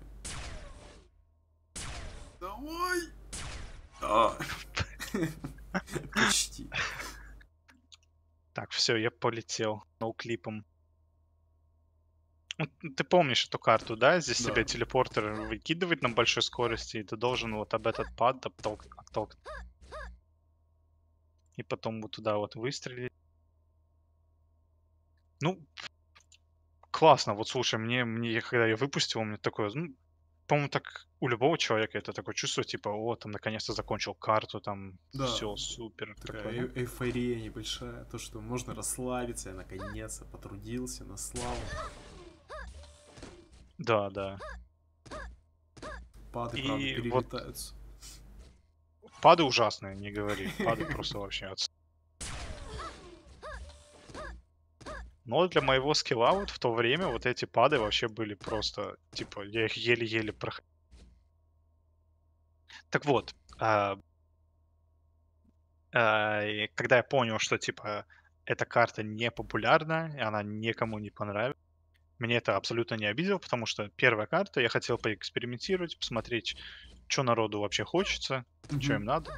Давай! А. Почти. Так, все, я полетел ноуклипом. Ну, ты помнишь эту карту, да? Здесь тебя Да. телепортер выкидывает на большой скорости, и ты должен вот об этот пад и потом вот туда вот выстрелить. Ну, классно. Вот слушай, когда я выпустил, у меня такое, ну, по-моему, так у любого человека это такое чувство, типа, о, там, наконец-то закончил карту, там, Да. все, супер, Такая такое, ну, эйфория небольшая. То, что можно расслабиться, я наконец-то потрудился на славу. да, да. Пады, правда, И вот перелетаются. пады ужасные, не говори, пады просто вообще Но для моего скилла вот в то время вот эти пады вообще были просто, типа, я их еле-еле проходил. Так вот, и когда я понял, что, типа, эта карта не популярна, и она никому не понравится, меня это абсолютно не обидело, потому что первая карта, я хотел поэкспериментировать, посмотреть, что народу вообще хочется, что Мгм. им надо.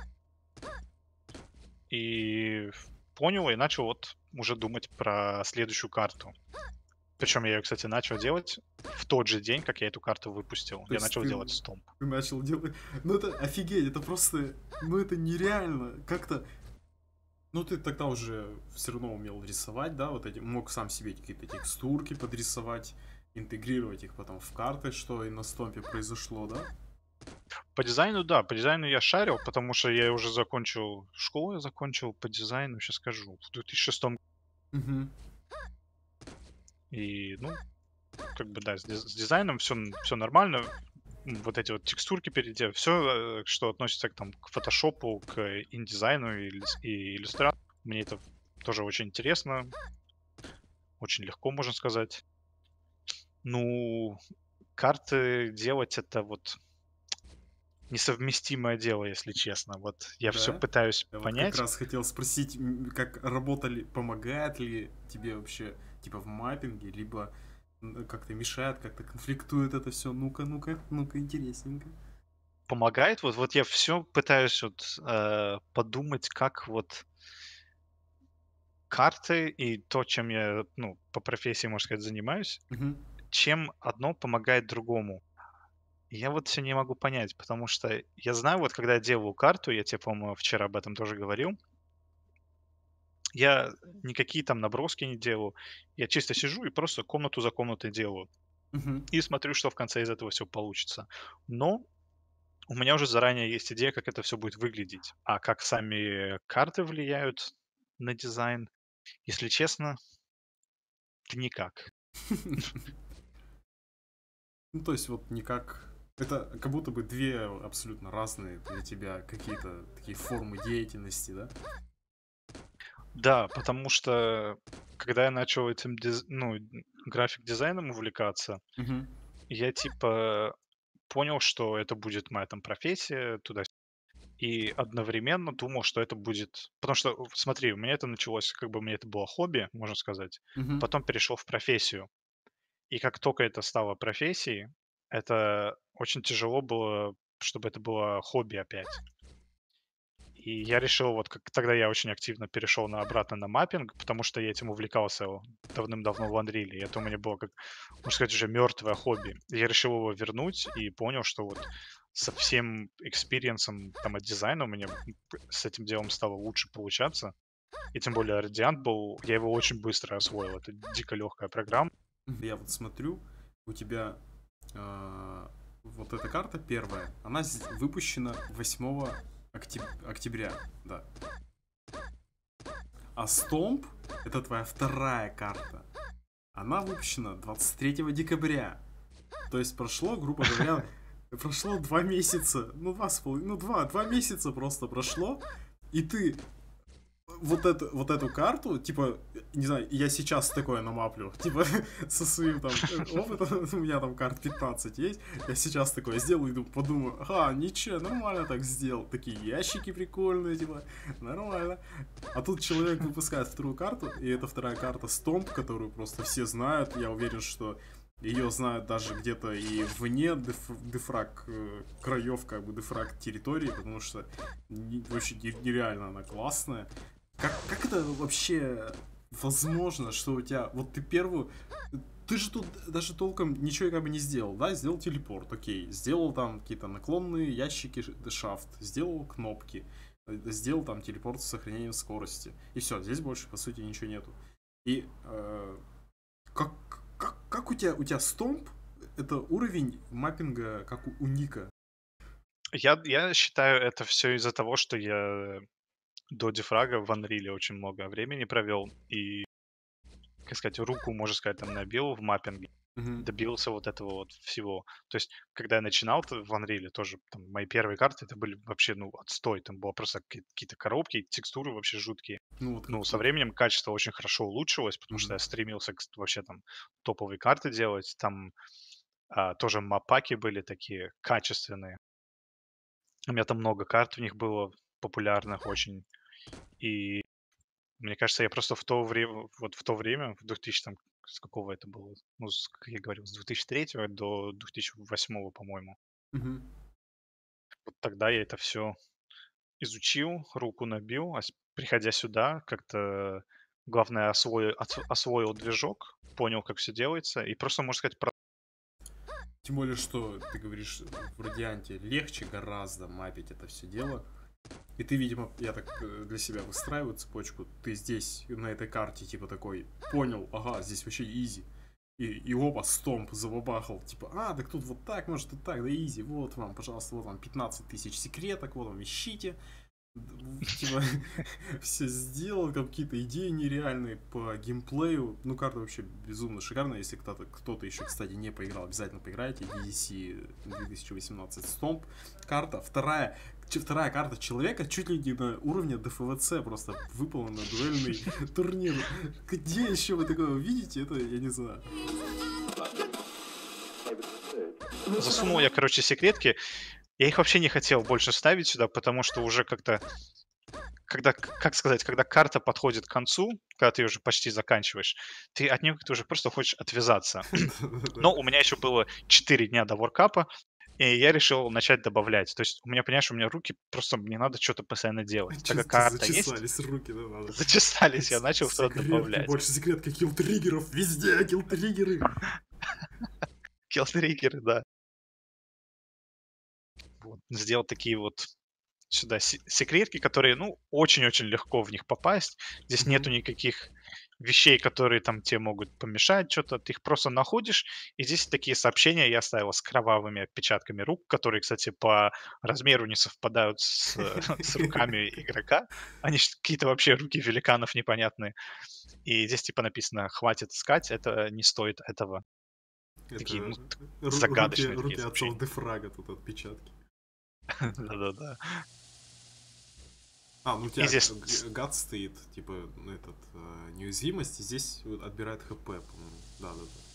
И понял, и начал вот уже думать про следующую карту. Причем я ее, кстати, начал делать в тот же день, как я эту карту выпустил. То Я есть начал делать стомп. ты начал делать... Ну это офигеть, это просто... Ну это нереально. Как-то... Ну ты тогда уже все равно умел рисовать, да, вот эти... Мог сам себе какие-то текстурки подрисовать, интегрировать их потом в карты, что и на стомпе произошло, да? По дизайну, да, по дизайну я шарил, потому что я уже закончил школу, я закончил по дизайну, сейчас скажу, в 2006. Угу. И, ну, как бы, да, с дизайном все нормально. Вот эти вот текстурки переделал, все, что относится там, к фотошопу, к индизайну и иллюстрации. Мне это тоже очень интересно, очень легко, можно сказать. Ну, карты делать это вот несовместимое дело, если честно. Вот я все Да? пытаюсь Я вот как понять. раз хотел спросить, как работали, помогает ли тебе вообще, типа, в маппинге, либо как-то мешает, как-то конфликтует это все. Ну-ка, ну-ка, ну-ка, интересненько. Помогает. Вот я все пытаюсь вот, подумать, как вот карты и то, чем я, ну, по профессии, можно сказать, занимаюсь, Угу. чем одно помогает другому. И я вот все не могу понять, потому что я знаю, вот когда я делаю карту, я тебе, по-моему, вчера об этом тоже говорил, я никакие там наброски не делаю. Я чисто сижу и просто комнату за комнатой делаю. Угу. И смотрю, что в конце из этого все получится. Но у меня уже заранее есть идея, как это все будет выглядеть. А как сами карты влияют на дизайн, если честно, то никак. Ну, то есть, вот никак... Это как будто бы две абсолютно разные для тебя какие-то такие формы деятельности, да? Да, потому что когда я начал этим график-дизайном увлекаться, Мгм. я типа понял, что это будет моя там профессия туда. И одновременно думал, что это будет... Потому что, смотри, у меня это началось, как бы у меня это было хобби, можно сказать. Мгм. Потом перешел в профессию. И как только это стало профессией, это очень тяжело было, чтобы это было хобби опять. И я решил, вот как тогда я очень активно перешел обратно на маппинг, потому что я этим увлекался давным-давно в Unreal. И это у меня было, как, можно сказать, уже мертвое хобби. И я решил его вернуть и понял, что вот со всем экспириенсом там от дизайна у меня с этим делом стало лучше получаться. И тем более Radiant был, я его очень быстро освоил. Это дико легкая программа. Я вот смотрю, у тебя а, вот эта карта первая, она выпущена 8 октября, да. А Stomp, это твоя вторая карта, она выпущена 23 декабря. То есть прошло, грубо говоря, прошло 2 месяца, ну 2,5, ну 2 месяца просто прошло, и ты вот эту карту, типа, не знаю, я сейчас такое намаплю, типа, со своим там опытом, у меня там карт 15 есть, я сейчас такое сделаю и подумаю, ага, ничего, нормально так сделал, такие ящики прикольные, типа, нормально. А тут человек выпускает вторую карту, и это вторая карта Stomp, которую просто все знают, я уверен, что ее знают даже где-то и вне дефраг краев, как бы дефраг территории, потому что вообще нереально она классная. Как это вообще возможно, что у тебя... Вот ты первую... Ты же тут даже толком ничего как бы не сделал, да? Сделал телепорт, окей. Сделал там какие-то наклонные ящики, шафт. Сделал кнопки. Сделал там телепорт с сохранением скорости. И все, здесь больше, по сути, ничего нету. И как, как у тебя стомп? Это уровень маппинга, как у Ника. Я считаю, это все из-за того, что я до дефрага в Unreal очень много времени провел. И, как сказать, руку, можно сказать, там набил в маппинге. Мгм. Добился вот этого вот всего. То есть, когда я начинал в Unreal, тоже там, мои первые карты, это были вообще, ну, отстой. Там было просто какие-то коробки, текстуры вообще жуткие. Ну вот Ну, как со тут. временем качество очень хорошо улучшилось, потому что Мгм. я стремился вообще там топовые карты делать. Там тоже мапаки были такие качественные. У меня там много карт в них было популярных очень. И мне кажется, я просто в то время, вот в то время, в 2000 там, с какого это было, ну, как я говорил, с 2003 до 2008, по-моему. Мгм. Вот тогда я это все изучил, руку набил, приходя сюда, как-то, главное, освоил движок, понял, как все делается, и просто, можно сказать, Тем более, что ты говоришь, в Радианте легче гораздо мапить это все дело. И ты, видимо, я так для себя выстраиваю цепочку. Ты здесь, на этой карте, типа такой, понял, ага, здесь вообще изи. И оба стомп забабахал. Типа, так тут вот так, может и так, да изи. Вот вам, пожалуйста, вот вам 15 тысяч секреток, вот вам ищите. Типа, все сделал, какие-то идеи нереальные по геймплею. Ну, карта вообще безумно шикарная. Если кто-то еще, кстати, не поиграл, обязательно поиграйте. EDC 2018 Stomp. Карта вторая карта человека чуть ли не на уровне ДФВЦ просто выпала на дуэльный турнир. Где еще вы такое увидите? Это я не знаю. засунул я, короче, секретки. Я их вообще не хотел больше ставить сюда, потому что уже как-то, когда, как сказать, когда карта подходит к концу, когда ты уже почти заканчиваешь, ты от нее как-то уже просто хочешь отвязаться. Да-да-да. Но у меня еще было 4 дня до воркапа, и я решил начать добавлять. То есть у меня, понимаешь, у меня руки просто, мне надо что-то постоянно делать. Так как Чисто карта есть, зачесались руки, да, надо. зачесались, я начал туда Секретки, добавлять. больше секретки, килл-триггеров, везде килл-триггеры. Киллтриггеры, да. Вот. Сделал такие вот сюда секретки, которые, ну, очень-очень легко в них попасть. Здесь Мгм. нету никаких вещей, которые там тебе могут помешать, что-то. Ты их просто находишь. И здесь такие сообщения я оставил с кровавыми отпечатками рук, которые, кстати, по размеру не совпадают с, с руками игрока. Они какие-то вообще руки великанов непонятные. И здесь типа написано «хватит искать, это не стоит этого». Такие, Это ну, руки, загадочные такие руки отцов сообщения. Дефрага тут отпечатки. Да-да-да. А, ну у И тебя здесь гад стоит, типа, неуязвимость, и здесь вот отбирает хп, по-моему. Да, да, да.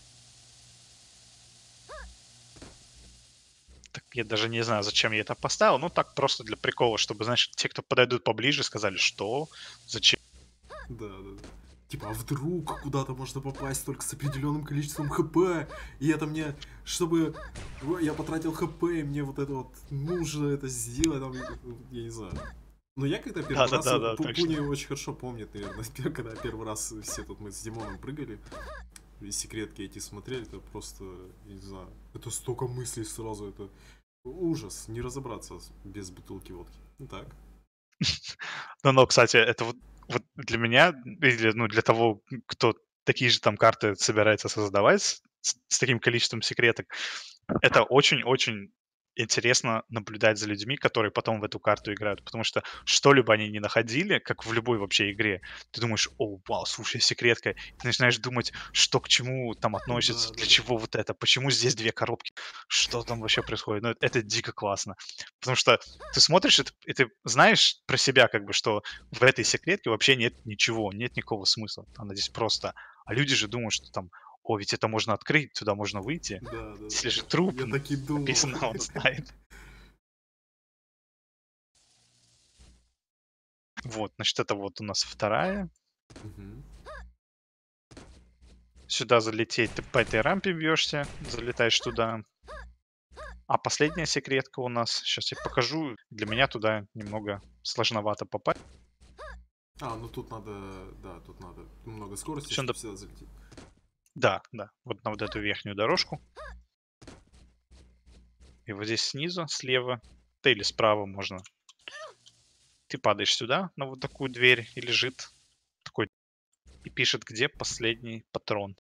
так я даже не знаю, зачем я это поставил. Ну, так просто для прикола, чтобы, знаешь, те, кто подойдут поближе, сказали, что, зачем. Да, да, да. Типа, а вдруг куда-то можно попасть только с определенным количеством хп, и это мне, чтобы я потратил хп, и мне вот это вот нужно это сделать, там, я не знаю. Но я когда первый раз, Да-да-да-да, точно. Пуни очень хорошо помнит, наверное, когда первый раз все тут мы с Димоном прыгали, и секретки эти смотрели, это просто, я не знаю, это столько мыслей сразу, это ужас, не разобраться без бутылки водки. Ну так. Но, кстати, это вот для меня, или, ну, для того, кто такие же там карты собирается создавать с таким количеством секреток, это очень-очень интересно наблюдать за людьми, которые потом в эту карту играют, потому что что-либо они не находили, как в любой вообще игре, ты думаешь: "О, вау, слушай, секретка". И ты начинаешь думать, что к чему там относится, Да, да, для да. чего вот это, почему здесь 2 коробки, что там вообще происходит. Ну, это дико классно. Потому что ты смотришь и ты знаешь про себя, как бы, что в этой секретке вообще нет ничего, нет никакого смысла. Она здесь просто. А люди же думают, что там: "О, ведь это можно открыть, туда можно выйти". Да, да, Если же да. труп Я так и думал. написано, он знает. Вот, значит, это вот у нас вторая. Мгм. Сюда залететь, ты по этой рампе бьешься, залетаешь туда. А последняя секретка у нас, сейчас я покажу, для меня туда немного сложновато попасть. А, ну тут надо, да, тут надо много То скорости, есть чтобы сюда залететь. да, да, вот на вот эту верхнюю дорожку. И вот здесь снизу, слева, да или справа можно. Ты падаешь сюда, на вот такую дверь, и лежит такой, и пишет, где последний патрон.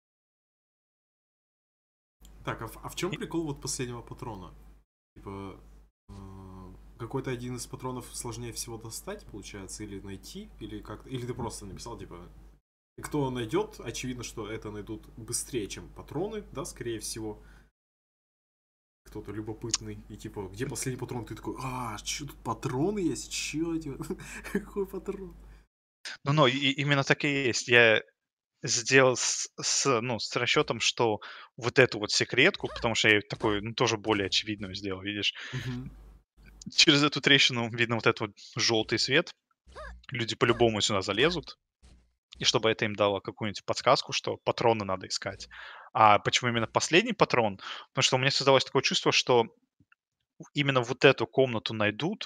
Так, а в чем И- прикол вот последнего патрона? Типа, какой-то один из патронов сложнее всего достать, получается, или найти, или как-то, или ты просто написал, типа, и кто найдет, очевидно, что это найдут быстрее, чем патроны, да, скорее всего. Кто-то любопытный, и типа, где последний патрон? Ты такой, что тут патроны есть? Чё, типа, какой патрон? Ну, именно так и есть. Я сделал ну, с расчетом, что вот эту вот секретку, потому что я её такой, ну, тоже более очевидную сделал, видишь. Мгм. Через эту трещину видно вот этот вот желтый свет. Люди по-любому сюда залезут. И чтобы это им дало какую-нибудь подсказку, что патроны надо искать. А почему именно последний патрон? Потому что у меня создалось такое чувство, что именно вот эту комнату найдут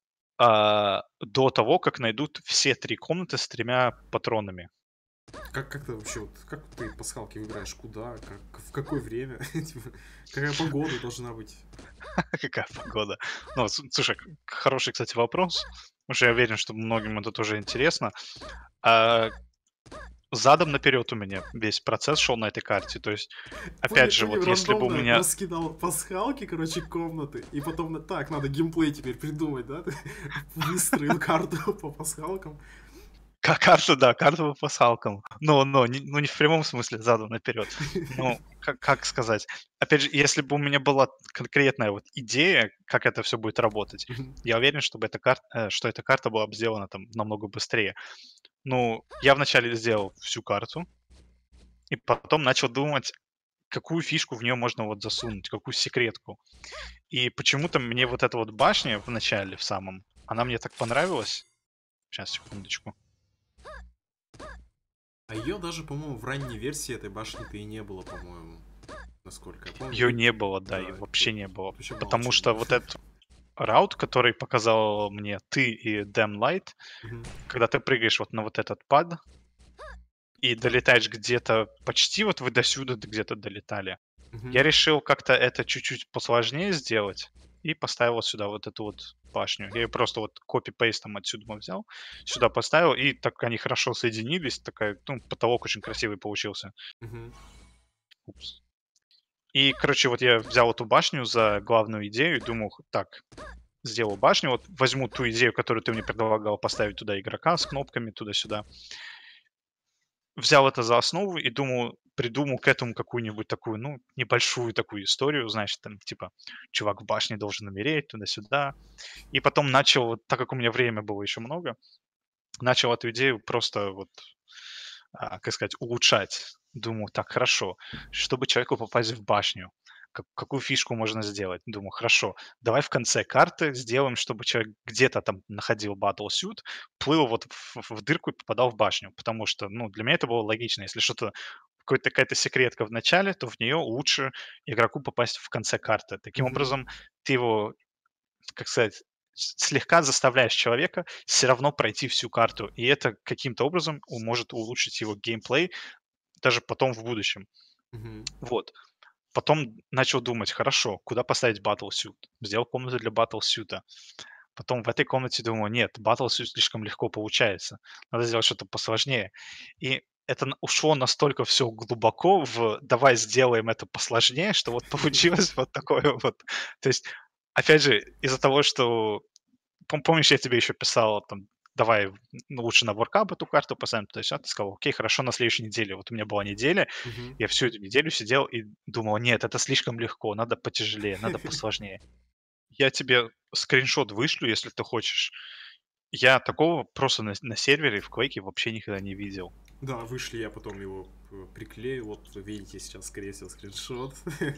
до того, как найдут все 3 комнаты с 3 патронами. Как ты вообще, вот, как ты пасхалки выбираешь? Куда? В какое время? Типа, какая погода должна быть? Какая погода? Ну, слушай, хороший, кстати, вопрос. Потому что я уверен, что многим это тоже интересно. А, задом наперед у меня весь процесс шел на этой карте. То есть, опять же, Пуни вот если бы у рандомно меня раскидал пасхалки, короче, комнаты, и потом, так, надо геймплей теперь придумать, да? Ты выстроил карту по пасхалкам. Карта, да, карта по пасхалкам. Но не в прямом смысле задом наперед. Ну, как сказать? Опять же, если бы у меня была конкретная вот идея, как это все будет работать, я уверен, что эта карта была бы сделана там намного быстрее. Ну, я вначале сделал всю карту, и потом начал думать, какую фишку в нее можно вот засунуть, какую секретку. И почему-то мне вот эта вот башня в начале, в самом, она мне так понравилась. Сейчас, секундочку. А ее даже, по-моему, в ранней версии этой башни-то и не было, по-моему. Насколько я помню. Ее не было, да, и Да, вообще не было. вообще Потому молчание. что вот этот раут, который показал мне ты и Damn Light, Мгм. когда ты прыгаешь вот на вот этот пад и долетаешь где-то почти вот вы до сюда где-то долетали, Мгм. я решил как-то это чуть-чуть посложнее сделать и поставил сюда вот эту вот башню. Я ее просто вот копи-пейстом отсюда взял, сюда поставил, и так они хорошо соединились. Такая, ну, потолок очень красивый получился. Мгм. Упс. И, короче, вот я взял эту башню за главную идею и думал, так, сделал башню, вот возьму ту идею, которую ты мне предлагал поставить туда игрока с кнопками туда-сюда. Взял это за основу и думаю, придумал к этому какую-нибудь такую, ну, небольшую такую историю, значит, там, типа, чувак в башне должен умереть, туда-сюда. И потом начал, вот, так как у меня время было еще много, начал эту идею просто вот, как сказать, улучшать. Думаю, так, хорошо, чтобы человеку попасть в башню, какую фишку можно сделать? Думаю, хорошо, давай в конце карты сделаем, чтобы человек где-то там находил battlesuit, плыл вот в дырку и попадал в башню. Потому что, ну, для меня это было логично. Если что-то, какая-то секретка в начале, то в нее лучше игроку попасть в конце карты. Таким Мгм. образом, ты его, как сказать, слегка заставляешь человека все равно пройти всю карту. И это каким-то образом может улучшить его геймплей даже потом в будущем. Мгм. Вот. Потом начал думать, хорошо, куда поставить battlesuit? Сделал комнату для battlesuit. Потом в этой комнате думаю, нет, battlesuit слишком легко получается. Надо сделать что-то посложнее. И это ушло настолько все глубоко в давай сделаем это посложнее, что вот получилось вот такое вот. То есть, опять же, из-за того, что помнишь, я тебе еще писал, там, давай, ну, лучше на воркап эту карту поставим, то есть, ты сказал, окей, хорошо, на следующей неделе. Вот у меня была неделя, Мгм. я всю эту неделю сидел и думал, нет, это слишком легко, надо потяжелее, надо посложнее. Я тебе скриншот вышлю, если ты хочешь. Я такого просто на сервере в Quake вообще никогда не видел. Да, вышли, я потом его приклею. Вот видите сейчас, скорее всего, скриншот.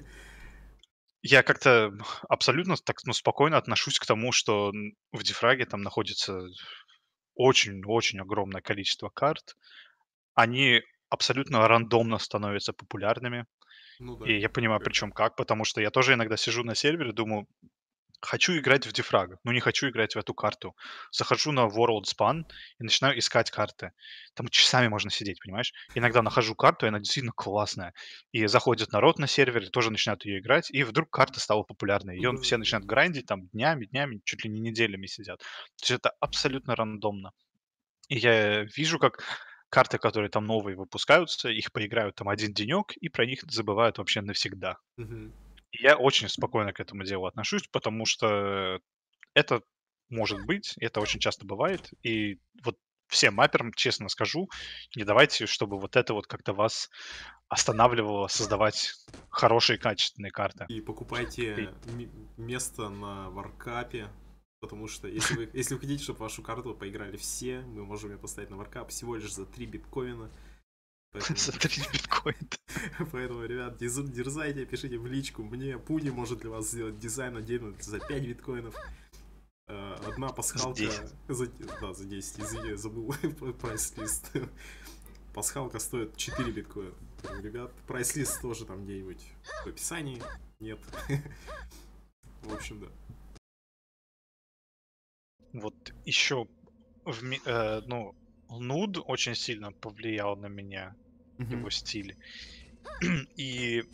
Я как-то абсолютно так, ну, спокойно отношусь к тому, что в дифраге там находится очень-очень огромное количество карт. Они абсолютно рандомно становятся популярными. Ну да. И я понимаю, причем как, потому что я тоже иногда сижу на сервере, думаю, хочу играть в дифраг, но не хочу играть в эту карту. Захожу на World Span и начинаю искать карты. Там часами можно сидеть, понимаешь? Иногда нахожу карту, и она действительно классная. И заходит народ на сервер, и тоже начинают ее играть, и вдруг карта стала популярной. Да, Ее все да. начинают грандить, там днями, днями, чуть ли не неделями сидят. То есть это абсолютно рандомно. И я вижу, как карты, которые там новые выпускаются, их поиграют там один денек, и про них забывают вообще навсегда. Мгм. И я очень спокойно к этому делу отношусь, потому что это может быть, это очень часто бывает. И вот всем мапперам, честно скажу, не давайте, чтобы вот это вот как-то вас останавливало создавать хорошие, качественные карты. И И покупайте место на варкапе. Потому что если вы хотите, чтобы вашу карту поиграли все, мы можем ее поставить на варкап всего лишь за 3 биткоина. Поэтому, за 3 биткоина. поэтому, ребят, дерзайте, пишите в личку. Мне Пуни может для вас сделать дизайн отдельно за 5 биткоинов. Одна За пасхалка 10. да, за 10, извини, забыл прайс-лист. Пасхалка стоит 4 биткоина. Ребят, прайс-лист тоже там где-нибудь в описании. Нет. В общем, да. Вот еще ну, нуд очень сильно повлиял на меня, Мгм. его стиль. И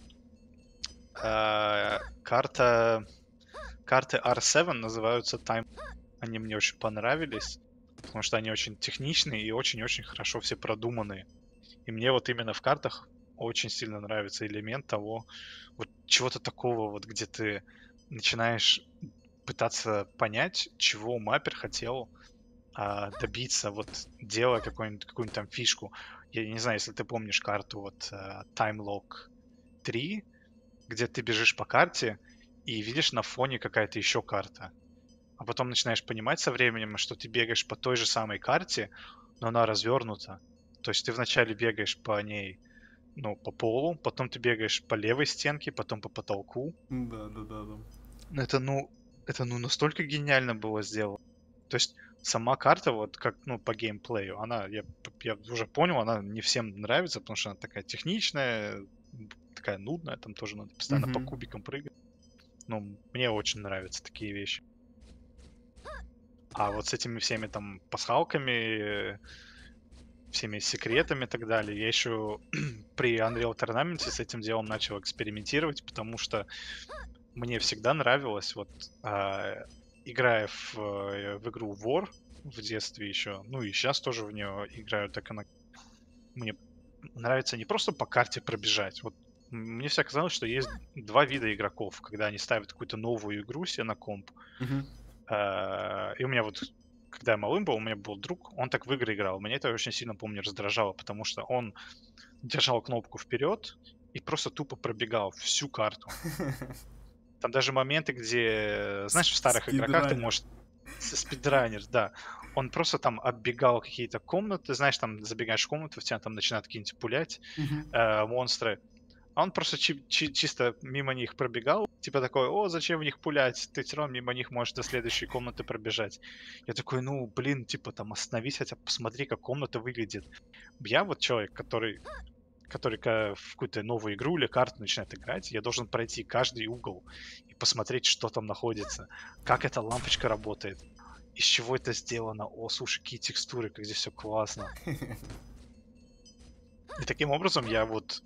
карта карты R7 называются Time. Они мне очень понравились, потому что они очень техничные и очень-очень хорошо все продуманные. И мне вот именно в картах очень сильно нравится элемент того, вот чего-то такого, вот где ты начинаешь пытаться понять, чего маппер хотел добиться, вот делая какую-нибудь там фишку. Я не знаю, если ты помнишь карту вот Time Lock 3, где ты бежишь по карте и видишь на фоне какая-то еще карта. А потом начинаешь понимать со временем, что ты бегаешь по той же самой карте, но она развернута. То есть ты вначале бегаешь по ней, ну, по полу, потом ты бегаешь по левой стенке, потом по потолку. Да, да, да, да. Это, ну, настолько гениально было сделано. То есть сама карта, вот как, ну, по геймплею, я уже понял, она не всем нравится, потому что она такая техничная, такая нудная, там тоже надо постоянно по Мгм. кубикам прыгать. Ну, мне очень нравятся такие вещи. А вот с этими всеми там пасхалками, всеми секретами и так далее, я еще при Unreal Tournament с этим делом начал экспериментировать, потому что мне всегда нравилось, вот, играя в игру War в детстве еще, ну и сейчас тоже в нее играю, так она мне нравится не просто по карте пробежать. Вот мне всегда казалось, что есть два вида игроков, когда они ставят какую-то новую игру себе на комп. Мгм. И у меня вот, когда я малым был, у меня был друг, он так в игры играл. Меня это очень сильно, помню, раздражало, потому что он держал кнопку вперед и просто тупо пробегал всю карту. Там даже моменты, где, знаешь, в старых игроках ты Спидранер. можешь... Спидранер, да. Он просто там оббегал какие-то комнаты, знаешь, там забегаешь в комнату, в тебя там начинают какие-нибудь пулять Мгм. монстры. А он просто чисто мимо них пробегал, типа такой: о, зачем в них пулять? Ты все равно мимо них можешь до следующей комнаты пробежать. Я такой: ну, блин, типа там остановись, хотя бы посмотри, как комната выглядит. Я вот человек, который в какую-то новую игру или карту начинает играть, я должен пройти каждый угол и посмотреть, что там находится, как эта лампочка работает, из чего это сделано. О, слушай, какие текстуры, как здесь все классно. И таким образом я вот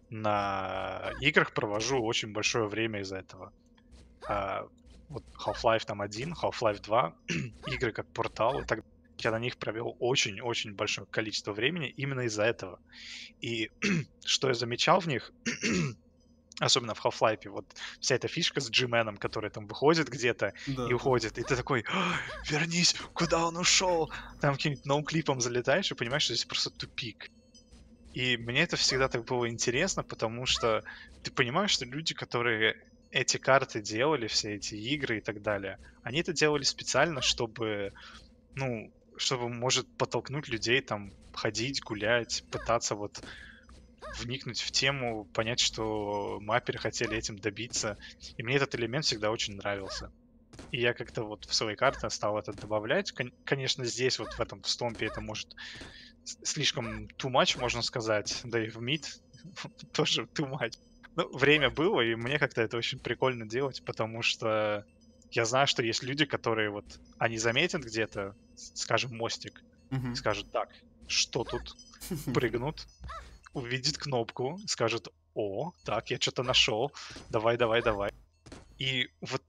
на играх провожу очень большое время из-за этого. А, вот Half-Life там 1, Half-Life 2, игры как Portal и так далее, я на них провел очень-очень большое количество времени именно из-за этого. И что я замечал в них, особенно в Half-Life, вот вся эта фишка с G-Man, который там выходит где-то и Да, да. уходит, и ты такой: «А, вернись, куда он ушел?» Там каким-нибудь ноуклипом залетаешь и понимаешь, что здесь просто тупик. И мне это всегда так было интересно, потому что ты понимаешь, что люди, которые эти карты делали, все эти игры и так далее, они это делали специально, чтобы, ну, чтобы, может, подтолкнуть людей там ходить, гулять, пытаться вот вникнуть в тему, понять, что мапперы хотели этим добиться. И мне этот элемент всегда очень нравился. И я как-то вот в свои карты стал это добавлять. Конечно, здесь вот в этом в стомпе это может слишком too much, можно сказать, да и в мид тоже too much. Ну, время было, и мне как-то это очень прикольно делать, потому что я знаю, что есть люди, которые вот, они заметят где-то, скажем, мостик, и Мгм. скажут: так, что тут? Прыгнут, увидят кнопку, скажут: о, так, я что-то нашел, давай, давай, давай. И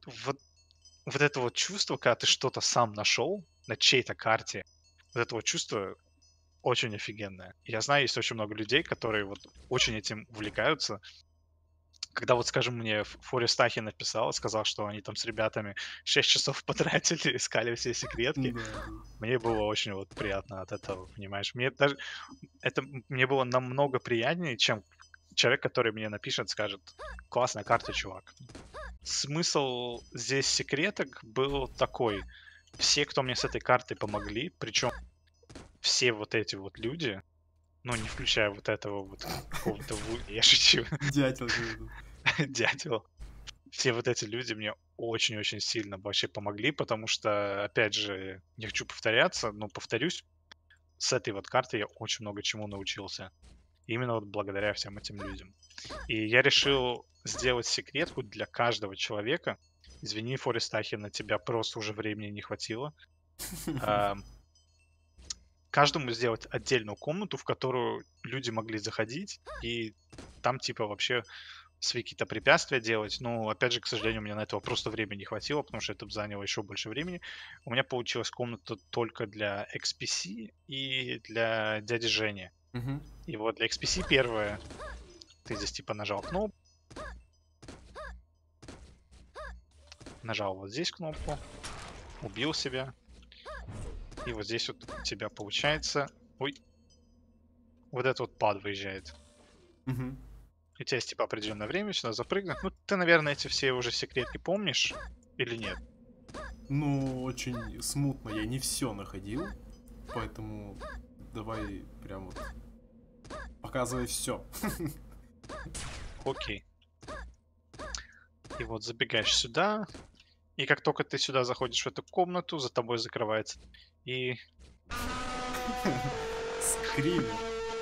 вот это вот чувство, когда ты что-то сам нашел на чьей-то карте, вот это вот чувство очень офигенное. Я знаю, есть очень много людей, которые вот очень этим увлекаются. Когда вот, скажем, мне Форест Ахи написал, сказал, что они там с ребятами 6 часов потратили, искали все секретки, Да, да. мне было очень вот приятно от этого, понимаешь? Мне даже это мне было намного приятнее, чем человек, который мне напишет, скажет: классная карта, чувак. Смысл здесь секреток был такой. Все, кто мне с этой картой помогли, причем все вот эти вот люди, ну, не включая вот этого вот какого-то я шучу, Дятел какой-то. дятел. Все вот эти люди мне очень-очень сильно вообще помогли, потому что, опять же, не хочу повторяться, но повторюсь, с этой вот карты я очень много чему научился. Именно вот благодаря всем этим людям. И я решил сделать секретку для каждого человека. Извини, Форест Ахи, на тебя просто уже времени не хватило. А, Каждому сделать отдельную комнату, в которую люди могли заходить, и там типа вообще свои какие-то препятствия делать. Но, опять же, к сожалению, у меня на этого просто времени не хватило, потому что это бы заняло еще больше времени. У меня получилась комната только для XPC и для дяди Жени. Мгм. И вот для XPC первое, ты здесь типа нажал кнопку, нажал вот здесь кнопку, убил себя, и вот здесь вот у тебя получается... Ой, вот этот вот пад выезжает. Мгм. У тебя есть типа определенное время сюда запрыгнуть. Ну, ты, наверное, эти все уже секретки помнишь или нет? Ну, очень смутно. Я не все находил, поэтому давай прям вот показывай все. Окей. И вот забегаешь сюда, и как только ты сюда заходишь в эту комнату, за тобой закрывается. И, Скример.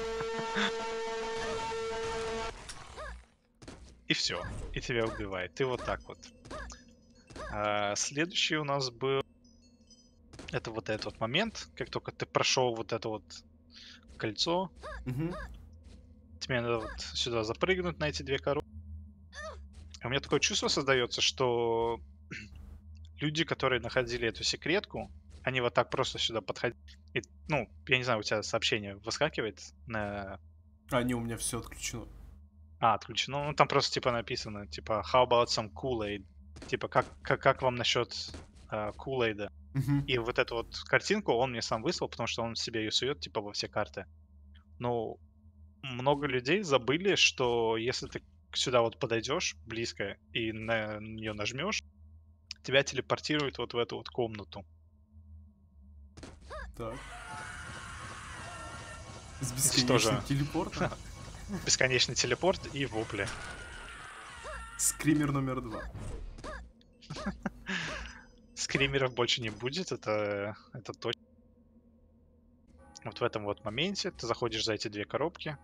и все. И тебя убивает. И вот так вот. Следующий у нас был... Это вот этот вот момент, как только ты прошел вот это вот кольцо, Мгм. тебе надо вот сюда запрыгнуть на эти две коробки. А у меня такое чувство создается, что люди, которые находили эту секретку, они вот так просто сюда подходили. И, ну, я не знаю, у тебя сообщение выскакивает на... Они у меня все отключено. Отключено. Ну, там просто типа написано, типа, how about some Kool-Aid? Типа, как вам насчет Kool-Aid? Мгм. И вот эту вот картинку он мне сам выслал, потому что он себе ее сует, типа, во все карты. Ну, много людей забыли, что если ты сюда вот подойдешь близко и на нее нажмешь, тебя телепортирует вот в эту вот комнату. Так. С Здесь тоже бесконечным телепортом. бесконечный телепорт и вопли. Скример номер 2. Скримеров больше не будет, это точно. Вот в этом вот моменте ты заходишь за эти две коробки.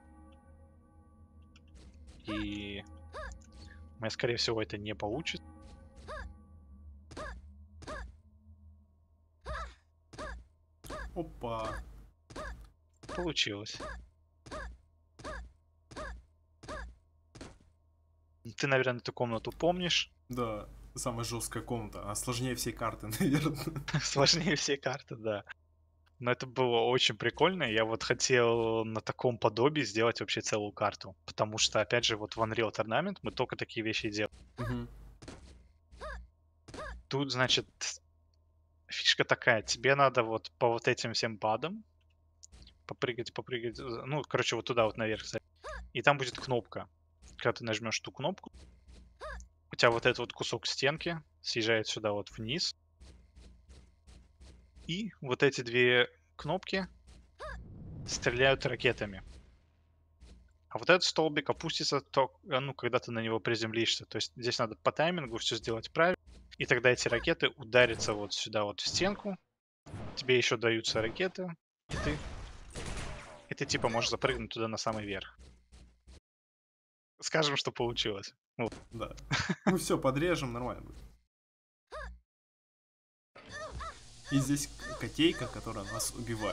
И у меня, скорее всего, это не получится. Опа. Получилось. Ты, наверное, эту комнату помнишь. Да, самая жесткая комната. А сложнее всей карты, наверное. Сложнее всей карты, да. Но это было очень прикольно. Я вот хотел на таком подобии сделать вообще целую карту. Потому что, опять же, вот в Unreal Tournament мы только такие вещи делаем. Мгм. Тут, значит, фишка такая. Тебе надо вот по вот этим всем падам попрыгать, попрыгать. Ну, короче, вот туда вот наверх. И там будет кнопка. Когда ты нажмешь ту кнопку, у тебя вот этот вот кусок стенки съезжает сюда вот вниз. И вот эти две кнопки стреляют ракетами. А вот этот столбик опустится, ну, когда ты на него приземлишься. То есть здесь надо по таймингу все сделать правильно. И тогда эти ракеты ударятся вот сюда вот в стенку. Тебе еще даются ракеты. И ты типа можешь запрыгнуть туда на самый верх. Скажем, что получилось. Вот. Да. Ну все, подрежем, нормально будет. И здесь котейка, которая нас убивает.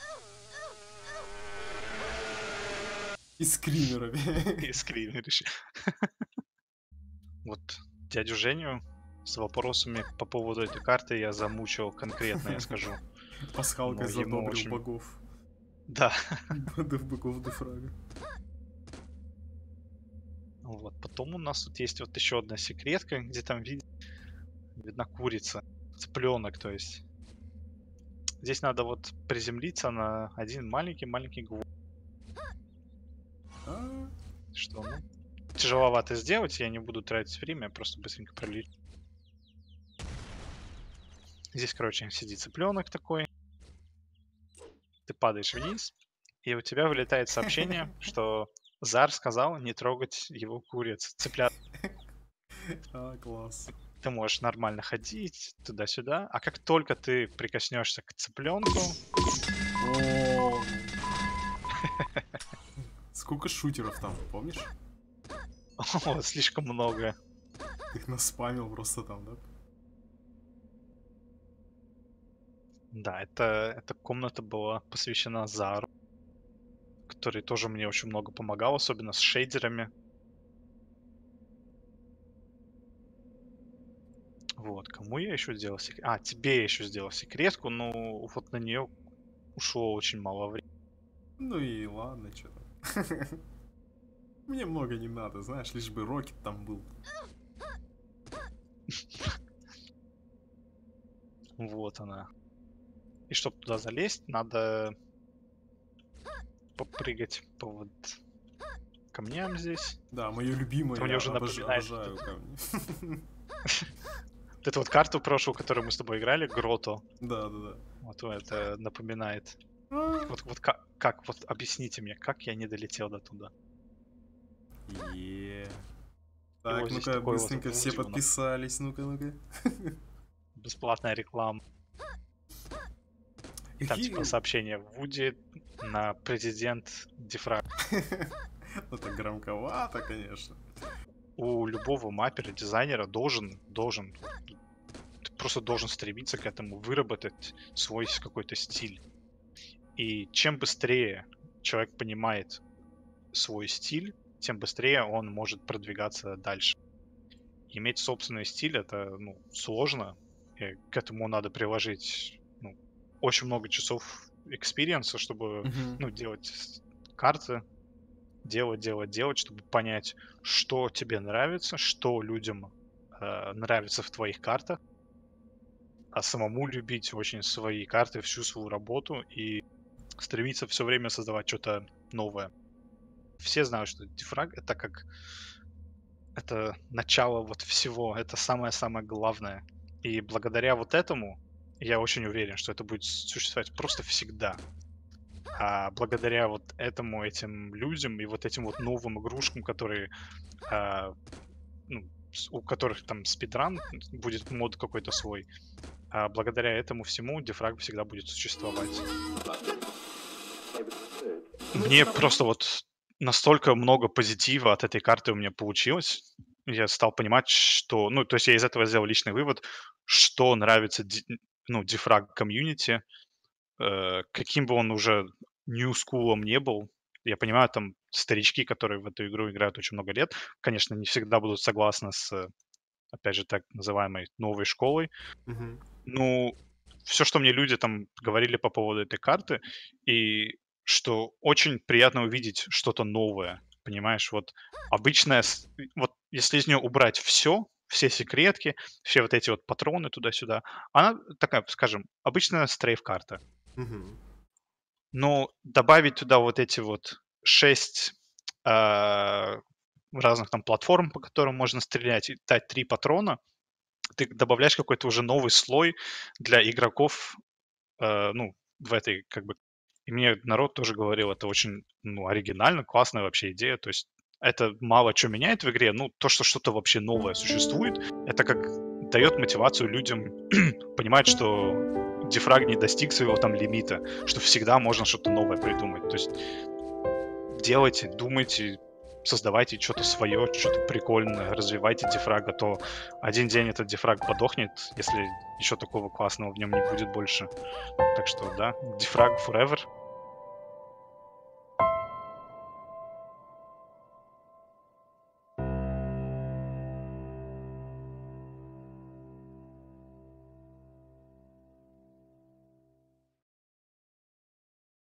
И скримерами. И скримеришь. Вот дядю Женю с вопросами по поводу этой карты я замучил конкретно, я скажу. Пасхалкой Но ему задобрил очень... богов. Да. Богов Дефрага. Вот. Потом у нас тут есть вот еще одна секретка, где там видна курица. Цыпленок, то есть. Здесь надо вот приземлиться на один маленький-маленький гвоздь. А, Что, ну, тяжеловато сделать, я не буду тратить время, я просто быстренько пролечу. Здесь, короче, сидит цыпленок такой. Ты падаешь вниз, и у тебя вылетает сообщение, что Зар сказал не трогать его куриц, цыплят. класс. Ты можешь нормально ходить туда-сюда, а как только ты прикоснешься к цыпленку, О, сколько шутеров там, помнишь? о, слишком много. Ты их наспамил просто там, да? Да, эта комната была посвящена Зару, который тоже мне очень много помогал, особенно с шейдерами. Вот, кому я еще сделал секрет? А, тебе я еще сделал секретку, но вот на нее ушло очень мало времени. Ну и ладно, что там. Мне много не надо, знаешь, лишь бы Рокет там был. Вот она. И чтобы туда залезть, надо попрыгать по вот камням здесь. Да, мое любимое, Это мне я уже напоминает обожаю камни. вот эту вот карту прошлую, которую мы с тобой играли, Грото. Да, да, да. Вот это напоминает. А, Вот как, вот объясните мне, как я не долетел до туда? е. И Так, вот здесь ну-ка, такой вот быстренько все Вуди у нас, подписались, ну-ка, ну-ка. бесплатная реклама. И там типа Какие... сообщение: Вуди на президент Дифраг. Ну так громковато, конечно. У любого маппера, дизайнера должен, ты просто должен стремиться к этому, выработать свой какой-то стиль. И чем быстрее человек понимает свой стиль, тем быстрее он может продвигаться дальше. Иметь собственный стиль это, ну, сложно. И к этому надо приложить, ну, очень много часов экспириенса, чтобы, Мгм. ну, делать карты, делать, чтобы понять, что тебе нравится, что людям нравится в твоих картах, а самому любить очень свои карты, всю свою работу и стремиться все время создавать что-то новое. все знают, что дефраг — это как это начало вот всего, это самое-самое главное. И благодаря вот этому я очень уверен, что это будет существовать просто всегда. А благодаря вот этому, этим людям и вот этим вот новым игрушкам, которые, а, ну, у которых там спидран, будет мод какой-то свой, благодаря этому всему дефраг всегда будет существовать. Мне просто вот настолько много позитива от этой карты у меня получилось. Я стал понимать, что, ну, то есть я из этого сделал личный вывод, что нравится, ну, дефраг комьюнити, каким бы он уже new school не был. Я понимаю, там старички, которые в эту игру играют очень много лет, конечно, не всегда будут согласны с, опять же, так называемой новой школой. Мгм. Ну, все, что мне люди там говорили по поводу этой карты, и что очень приятно увидеть что-то новое, понимаешь? Вот обычная, вот если из нее убрать все секретки, все вот эти вот патроны туда-сюда, она такая, скажем, обычная стрейф-карта. Мгм. Но добавить туда вот эти вот 6 а, разных там платформ, по которым можно стрелять, и дать 3 патрона, ты добавляешь какой-то уже новый слой для игроков, ну, в этой как бы. И мне народ тоже говорил, это очень, ну, оригинально, классная вообще идея. То есть это мало чё меняет в игре, ну, то, что что-то вообще новое существует, это как дает мотивацию людям понимать, что дефраг не достиг своего там лимита, что всегда можно что-то новое придумать. То есть делайте, думайте, создавайте что-то свое, что-то прикольное, развивайте дефраг, а то один день этот дефраг подохнет, если ничего такого классного в нем не будет больше. Так что, да, дефраг forever.